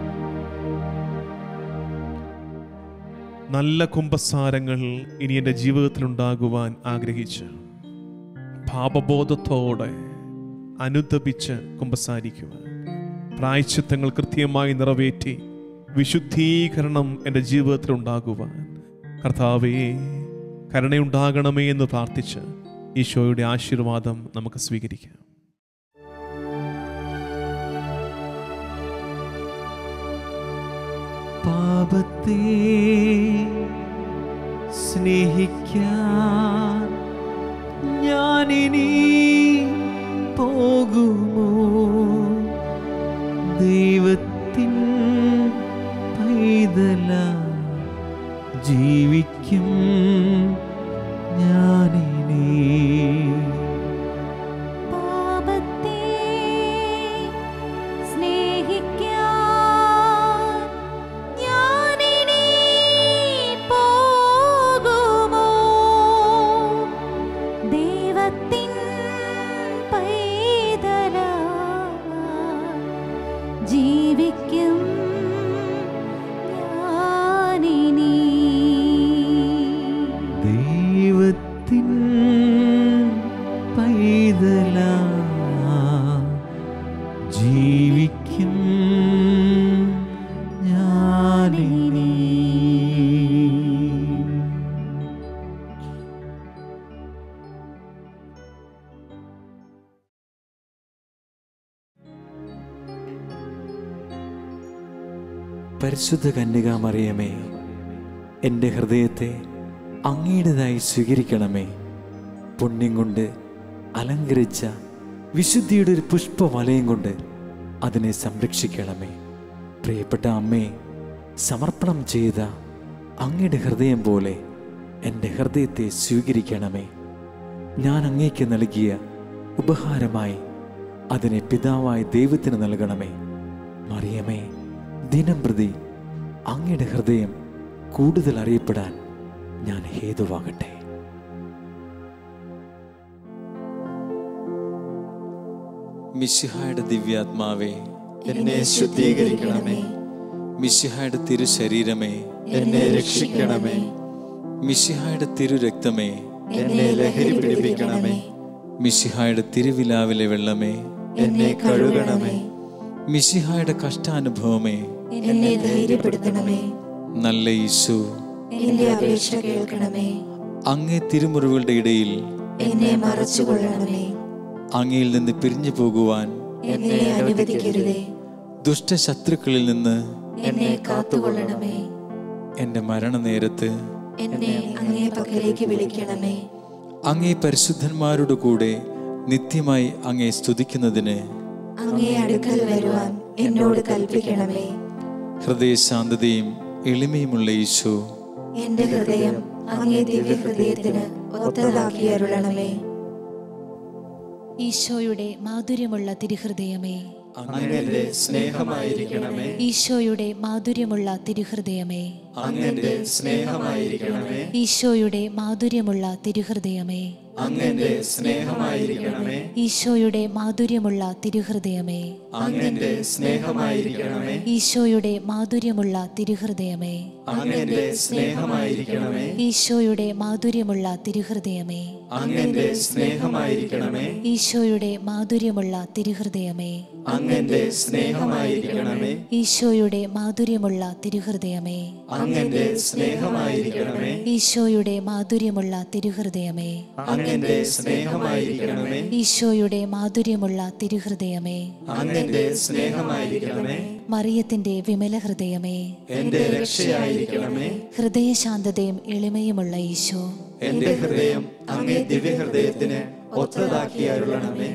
നല്ല കുമ്പസാരങ്ങൾ ഇനി എൻ്റെ ജീവിതത്തിലുണ്ടാകുവാൻ ആഗ്രഹിച്ച് പാപബോധത്തോടെ അനുതപിച്ച് കുമ്പസാരിക്കുവാൻ, പ്രായശ്ചിത്തങ്ങൾ കൃത്യമായി നിറവേറ്റി വിശുദ്ധീകരണം എൻ്റെ ജീവിതത്തിലുണ്ടാകുവാൻ കർത്താവേ കരുണയുണ്ടാകണമേ എന്ന് പ്രാർത്ഥിച്ച് ഈശോയുടെ ആശീർവാദം നമുക്ക് സ്വീകരിക്കാം. പാപത്തെ സ്നേഹിക്കാൻ ഞാനിനി പോകുമോ? ദൈവത്തിൻ പൈതല ജീവിക്കും ഞാനിനി. പാപത്തെ സ്നേഹിക്കാൻ ഞാനിനി പോകുമോ? ദൈവത്തിൻ പൈതല ജീവിക്കും ഞാനിനി. ദൈവത്തിൻ പൈതല ജീവിക്കും ഞാനിനി. പരിശുദ്ധ കന്യകാമറിയമേ, എൻ്റെ ഹൃദയത്തെ അങ്ങയുടേതായി സ്വീകരിക്കണമേ. പുണ്യം കൊണ്ട് അലങ്കരിച്ച വിശുദ്ധിയുടെ ഒരു പുഷ്പവലയം കൊണ്ട് അതിനെ സംരക്ഷിക്കണമേ. പ്രിയപ്പെട്ട അമ്മേ, സമർപ്പണം ചെയ്ത അങ്ങയുടെ ഹൃദയം പോലെ എൻ്റെ ഹൃദയത്തെ സ്വീകരിക്കണമേ. ഞാൻ അങ്ങേക്ക് നൽകിയ ഉപഹാരമായി അതിനെ പിതാവായ ദൈവത്തിന് നൽകണമേ. മറിയമേ, ദിനം പ്രതി അങ്ങയുടെ ഹൃദയം കൂടുതൽ അറിയപ്പെടാൻ ഞാൻ ഹേതുവാകട്ടെ. മിശിഹായുടെ ദിവ്യാത്മാവേ, എന്നെ ശുദ്ധീകരിക്കണമേ. മിശിഹായുടെ തിരുശരീരമേ, എന്നെ രക്ഷിക്കണമേ. മിശിഹായുടെ തിരുരക്തമേ, എന്നെ ലഹരി പിടിപ്പിക്കണമേ. മിശിഹായുടെ തിരുവിലാവിലെ വെള്ളമേ, എന്നെ കഴുകണമേ. മിശിഹായുടെ കഷ്ടാനുഭവമേ, എന്നെ ധൈര്യപ്പെടുത്തണമേ. നല്ല യേശു, എന്റെ അപേക്ഷ കേൾക്കണമേ. അങ്ങേ തിരുമുറിവുകളുടെ ഇടയിൽ എന്നെ മറച്ചുകൊള്ളണമേ. അങ്ങയിൽ നിന്ന് പിരിഞ്ഞു പോകുവാൻ എന്നെ അനുവദിക്കരുതേ. ദുഷ്ടശത്രുക്കളിൽ നിന്ന് എന്നെ കാത്തുകൊള്ളണമേ. എൻ്റെ മരണനേരത്ത് എന്നെ അങ്ങേ പക്കലേക്ക് വിളിക്കണമേ. അങ്ങേ പരിശുദ്ധന്മാരുടെ കൂടെ നിത്യമായി അങ്ങേ സ്തുതിക്കുന്നതിന് അങ്ങേ അടുക്കൽ വരുവാൻ എന്നോട് കൽപ്പിക്കണമേ. ഹൃദയശാന്തതയും എളിമയുമുള്ള ഈശോ, എന്റെ ഹൃദയം അങ്ങേ ദിവ്യ ഹൃദയത്തിന് ഒത്തതാക്കി അരുളണമേ. ഈശോയുടെ മാധുര്യമുള്ള തിരുഹൃദയമേ, അങ്ങയുടെ സ്നേഹമായിരിക്കണമേ. ഈശോയുടെ മാധുര്യമുള്ള തിരുഹൃദയമേ, അങ്ങയുടെ സ്നേഹമായിരിക്കണമേ. ഈശോയുടെ മാധുര്യമുള്ള തിരുഹൃദയമേ, അങ്ങയുടെ സ്നേഹമായിരിക്കണമേ. ഈശോയുടെ മാധുര്യമുള്ള തിരുഹൃദയമേ, അങ്ങയുടെ സ്നേഹമായിരിക്കണമേ. ഈശോയുടെ മാധുര്യമുള്ള തിരുഹൃദയമേ, അങ്ങയുടെ സ്നേഹമായിരിക്കണമേ. ഈശോയുടെ മാധുര്യമുള്ള തിരുഹൃദയമേ, അങ്ങയുടെ സ്നേഹമായിരിക്കണമേ. ഈശോയുടെ മാധുര്യമുള്ള തിരുഹൃദയമേ, അങ്ങയുടെ സ്നേഹമായിരിക്കണമേ. ഈശോയുടെ മാധുര്യമുള്ള തിരുഹൃദയമേ, അങ്ങയുടെ സ്നേഹമായിരിക്കണമേ. ഈശോയുടെ മാധുര്യമുള്ള തിരുഹൃദയമേ, അങ്ങയുടെ സ്നേഹമായിരിക്കണമേ. ഈശോയുടെ മാധുര്യമുള്ള തിരുഹൃദയമേ, അങ്ങയുടെ സ്നേഹമായിരിക്കണമേ. മറിയത്തിന്റെ വിമല ഹൃദയമേ, എന്റെ രക്ഷയായിരിക്കണമേ. ഹൃദയശാന്തതയും എളിമയുമുള്ള ഈശോ, എന്റെ ഹൃദയം അങ്ങേ ദിവ്യഹൃദയത്തിന് ഒത്തതാക്കി അരുളണമേ.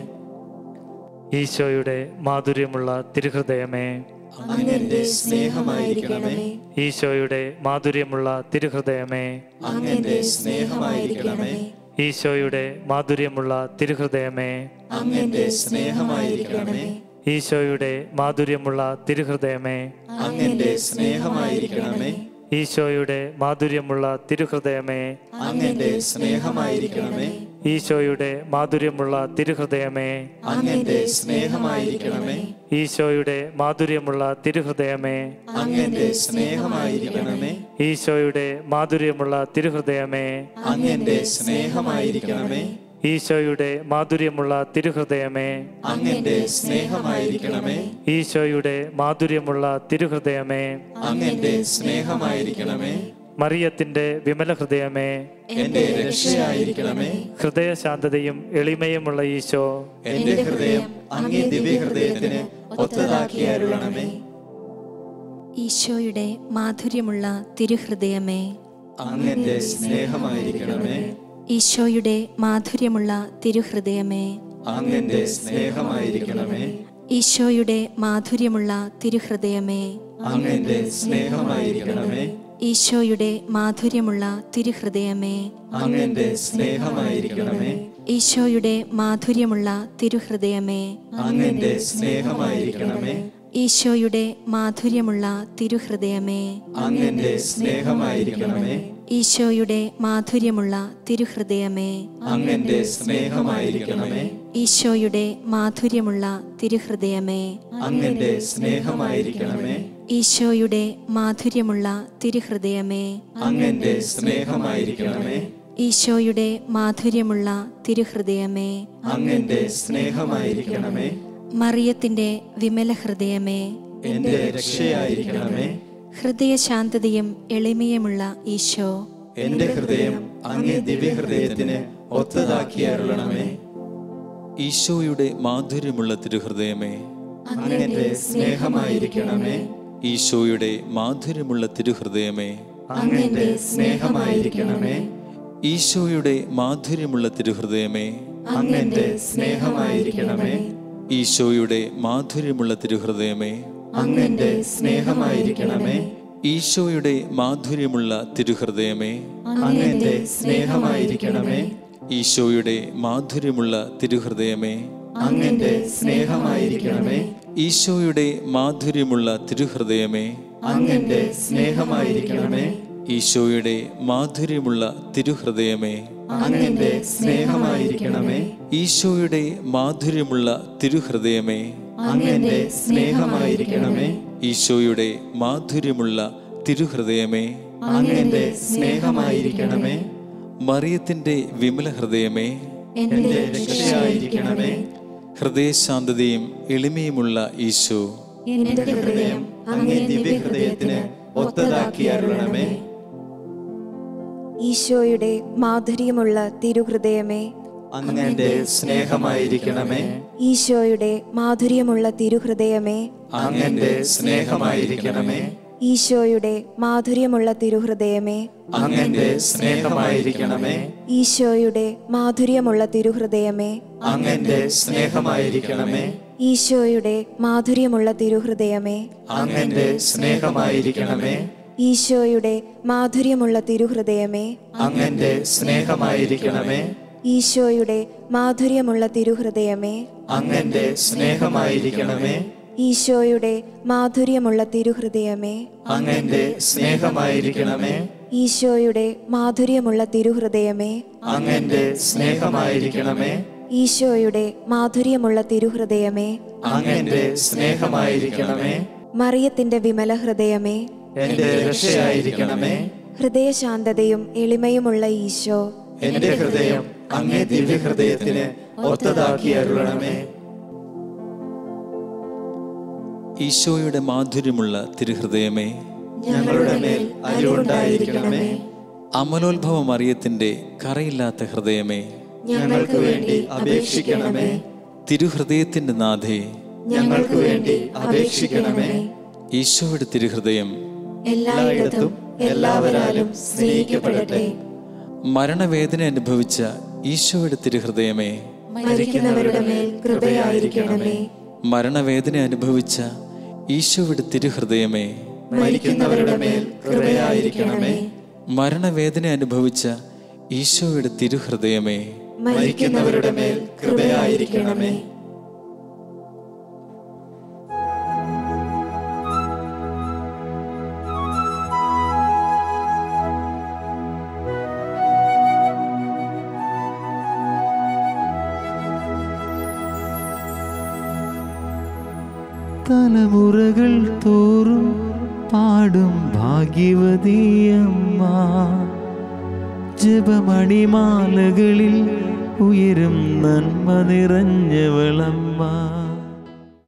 ഈശോയുടെ മാധുര്യമുള്ള തിരുഹൃദയമേ, അങ്ങന്റെ സ്നേഹമായിരിക്കണമേ. ഈശോയുടെ മാധുര്യമുള്ള തിരുഹൃദയമേ, അങ്ങന്റെ സ്നേഹമായിരിക്കണമേ. ഈശോയുടെ മാധുര്യമുള്ള തിരുഹൃദയമേ, അങ്ങന്റെ സ്നേഹമായിരിക്കണമേ. ഈശോയുടെ മാധുര്യമുള്ള തിരുഹൃദയമേ, അങ്ങന്റെ സ്നേഹമായിരിക്കണമേ. ഈശോയുടെ മാധുര്യമുള്ള തിരുഹൃദയമേ, അങ്ങന്റെ സ്നേഹമായിരിക്കണമേ. ഈശോയുടെ മാധുര്യമുള്ള തിരുഹൃദയമേ, അങ്ങന്റെ സ്നേഹമായിരിക്കണമേ. ഈശോയുടെ മാധുര്യമുള്ള തിരുഹൃദയമേ, അങ്ങന്റെ സ്നേഹമായിരിക്കണമേ. ഈശോയുടെ മാധുര്യമുള്ള തിരുഹൃദയമേ, അങ്ങന്റെ സ്നേഹമായിരിക്കണമേ. ഈശോയുടെ മാധുര്യമുള്ള തിരുഹൃദയമേ, അങ്ങന്റെ സ്നേഹമായിരിക്കണമേ. ഈശോയുടെ മാധുര്യമുള്ള തിരുഹൃദയമേ, അങ്ങന്റെ സ്നേഹമായിരിക്കണമേ. മറിയത്തിന്റെ വിമല ഹൃദയമേ, എന്റെ രക്ഷയായിരിക്കണമേ. ഹൃദയശാന്തതയും എളിമയുമുള്ള ഈശോ, എന്റെ ഹൃദയം അങ്ങേ ദിവ്യഹൃദയത്തിന് ഒത്തതാക്കി അരുളണമേ. ഈശോയുടെ മാധുര്യമുള്ള തിരുഹൃദയമേ, അങ്ങന്റെ സ്നേഹമായിരിക്കണമേ. ഈശോയുടെ മാധുര്യമുള്ള തിരുഹൃദയമേ, അങ്ങന്റെ സ്നേഹമായിരിക്കണമേ. ഈശോയുടെ മാധുര്യമുള്ള തിരുഹൃദയമേ, അങ്ങന്റെ സ്നേഹമായിരിക്കണമേ. ഈശോയുടെ മാധുര്യമുള്ള തിരുഹൃദയമേ, അങ്ങന്റെ സ്നേഹമായിരിക്കണമേ. ഈശോയുടെ മാധുര്യമുള്ള തിരുഹൃദയമേ, അങ്ങന്റെ സ്നേഹമായിരിക്കണമേ. ഈശോയുടെ മാധുര്യമുള്ള തിരുഹൃദയമേ, അങ്ങന്റെ സ്നേഹമായിരിക്കണമേ. ഈശോയുടെ മാധുര്യമുള്ള തിരുഹൃദയമേ, അങ്ങന്റെ സ്നേഹമായിരിക്കണമേ. ഈശോയുടെ മാധുര്യമുള്ള തിരുഹൃദയമേ, അങ്ങന്റെ സ്നേഹമായിരിക്കണമേ. ഈശോയുടെ മാധുര്യമുള്ള തിരുഹൃദയമേ, അങ്ങന്റെ സ്നേഹമായിരിക്കണമേ. ഈശോയുടെ മാധുര്യമുള്ള തിരുഹൃദയമേ, അങ്ങന്റെ സ്നേഹമായിരിക്കണമേ. മറിയത്തിന്റെ വിമല ഹൃദയമേ, എന്റെ രക്ഷയായിരിക്കണമേ. ഹൃദയശാന്തതയും എളിമയുമുള്ള ഈശോ, എന്റെ ഹൃദയം അങ്ങേ ദിവ്യഹൃദയത്തിന് ഒത്തതാക്കി അരുളണമേ. ഈശോയുടെ മാധുര്യമുള്ള തിരുഹൃദയമേ, അങ്ങന്റെ സ്നേഹമായിരിക്കണമേ. ഈശോയുടെ മാധുര്യമുള്ള തിരുഹൃദയമേ, അങ്ങന്റെ സ്നേഹമായിരിക്കണമേ. ഈശോയുടെ മാധുര്യമുള്ള തിരുഹൃദയമേ, അങ്ങന്റെ സ്നേഹമായിരിക്കണമേ. ഈശോയുടെ മാധുര്യമുള്ള തിരുഹൃദയമേ, അങ്ങന്റെ സ്നേഹമായിരിക്കണമേ. ഈശോയുടെ മാധുര്യമുള്ള തിരുഹൃദയമേ, അങ്ങന്റെ സ്നേഹമായിരിക്കണമേ. ഈശോയുടെ മാധുര്യമുള്ള തിരുഹൃദയമേ, അങ്ങന്റെ സ്നേഹമായിരിക്കണമേ. ഈശോയുടെ മാധുര്യമുള്ള തിരുഹൃദയമേ, അങ്ങന്റെ സ്നേഹമായിരിക്കണമേ. ഈശോയുടെ മാധുര്യമുള്ള തിരുഹൃദയമേ, അങ്ങന്റെ സ്നേഹമായിരിക്കണമേ. ഈശോയുടെ മാധുര്യമുള്ള തിരുഹൃദയമേ, അങ്ങന്റെ സ്നേഹമായിരിക്കണമേ. ഈശോയുടെ മാധുര്യമുള്ള തിരുഹൃദയമേ, അങ്ങന്റെ സ്നേഹമായിരിക്കണമേ. മറിയത്തിന്റെ വിമല ഹൃദയമേ, എന്റെ രക്ഷയായിരിക്കണമേ. ഹൃദയശാന്തതയും എളിമയുമുള്ള ഈശോ, എന്റെ ഹൃദയം അങ്ങേ ദിവ്യഹൃദയത്തിന് ഒത്തതാക്കി അരുളണമേ. ഈശോയുടെ മാധുര്യമുള്ള തിരുഹൃദയമേ, അങ്ങന്റെ സ്നേഹമായിരിക്കണമേ. ഈശോയുടെ മാധുര്യമുള്ള തിരുഹൃദയമേ, അങ്ങന്റെ സ്നേഹമായിരിക്കണമേ. ഈശോയുടെ മാധുര്യമുള്ള തിരുഹൃദയമേ, അങ്ങന്റെ സ്നേഹമായിരിക്കണമേ. ഈശോയുടെ മാധുര്യമുള്ള തിരുഹൃദയമേ, അങ്ങന്റെ സ്നേഹമായിരിക്കണമേ. ഈശോയുടെ മാധുര്യമുള്ള തിരുഹൃദയമേ, അങ്ങന്റെ സ്നേഹമായിരിക്കണമേ. ഈശോയുടെ മാധുര്യമുള്ള തിരുഹൃദയമേ, അങ്ങന്റെ സ്നേഹമായിരിക്കണമേ. ഈശോയുടെ മാധുര്യമുള്ള തിരുഹൃദയമേ, അങ്ങന്റെ സ്നേഹമായിരിക്കണമേ. ഈശോയുടെ മാധുര്യമുള്ള തിരുഹൃദയമേ, അങ്ങന്റെ സ്നേഹമായിരിക്കണമേ. ഈശോയുടെ മാധുര്യമുള്ള തിരുഹൃദയമേ, അങ്ങന്റെ സ്നേഹമായിരിക്കണമേ. ഈശോയുടെ മാധുര്യമുള്ള തിരുഹൃദയമേ, അങ്ങന്റെ സ്നേഹമായിരിക്കണമേ. മറിയത്തിന്റെ വിമല ഹൃദയമേ, എന്റെ രക്ഷയായിരിക്കണമേ. ഹൃദയശാന്തതയും എളിമയുമുള്ള ഈശോ, എന്റെ ഹൃദയം അങ്ങേ ദിവ്യഹൃദയത്തിന് ഒത്തതാക്കി അരുളണമേ. ഈശോയുടെ മാധുര്യമുള്ള തിരുഹൃദയമേ, ഞങ്ങളുടെ മേൽ അരുളുണ്ടായിരിക്കണമേ. അമലോത്ഭവ മറിയത്തിന്റെ കറയില്ലാത്ത ഹൃദയമേ, ഞങ്ങൾക്ക് വേണ്ടി അപേക്ഷിക്കണമേ. തിരുഹൃദയത്തിന്റെ നാഥേ, ഞങ്ങൾക്ക് വേണ്ടി അപേക്ഷിക്കണമേ. ഈശോയുടെ തിരുഹൃദയം എല്ലായിടത്തും എല്ലാവരാലും സ്നേഹിക്കപ്പെടട്ടെ. മരണവേദന അനുഭവിച്ച ഈശോയുടെ തിരുഹൃദയമേ, മരിക്കുന്നവരുടെ മേൽ കൃപയായിരിക്കണമേ. മരണവേദന അനുഭവിച്ച ഈശോയുടെ തിരുഹൃദയമേ, മരിക്കുന്നവരുടെ മേൽ കൃപയായിരിക്കണമേ. മരണവേദന അനുഭവിച്ച ഈശോയുടെ തിരുഹൃദയമേ, മരിക്കുന്നവരുടെ മേൽ കൃപയായിരിക്കണമേ. തലമുറകൾ തോറും പാടും ഭാഗ്യവതിയമ്മ, ജപമണിമാലകളിൽ ഉയരും നന്മ നിറഞ്ഞവളമ്മ.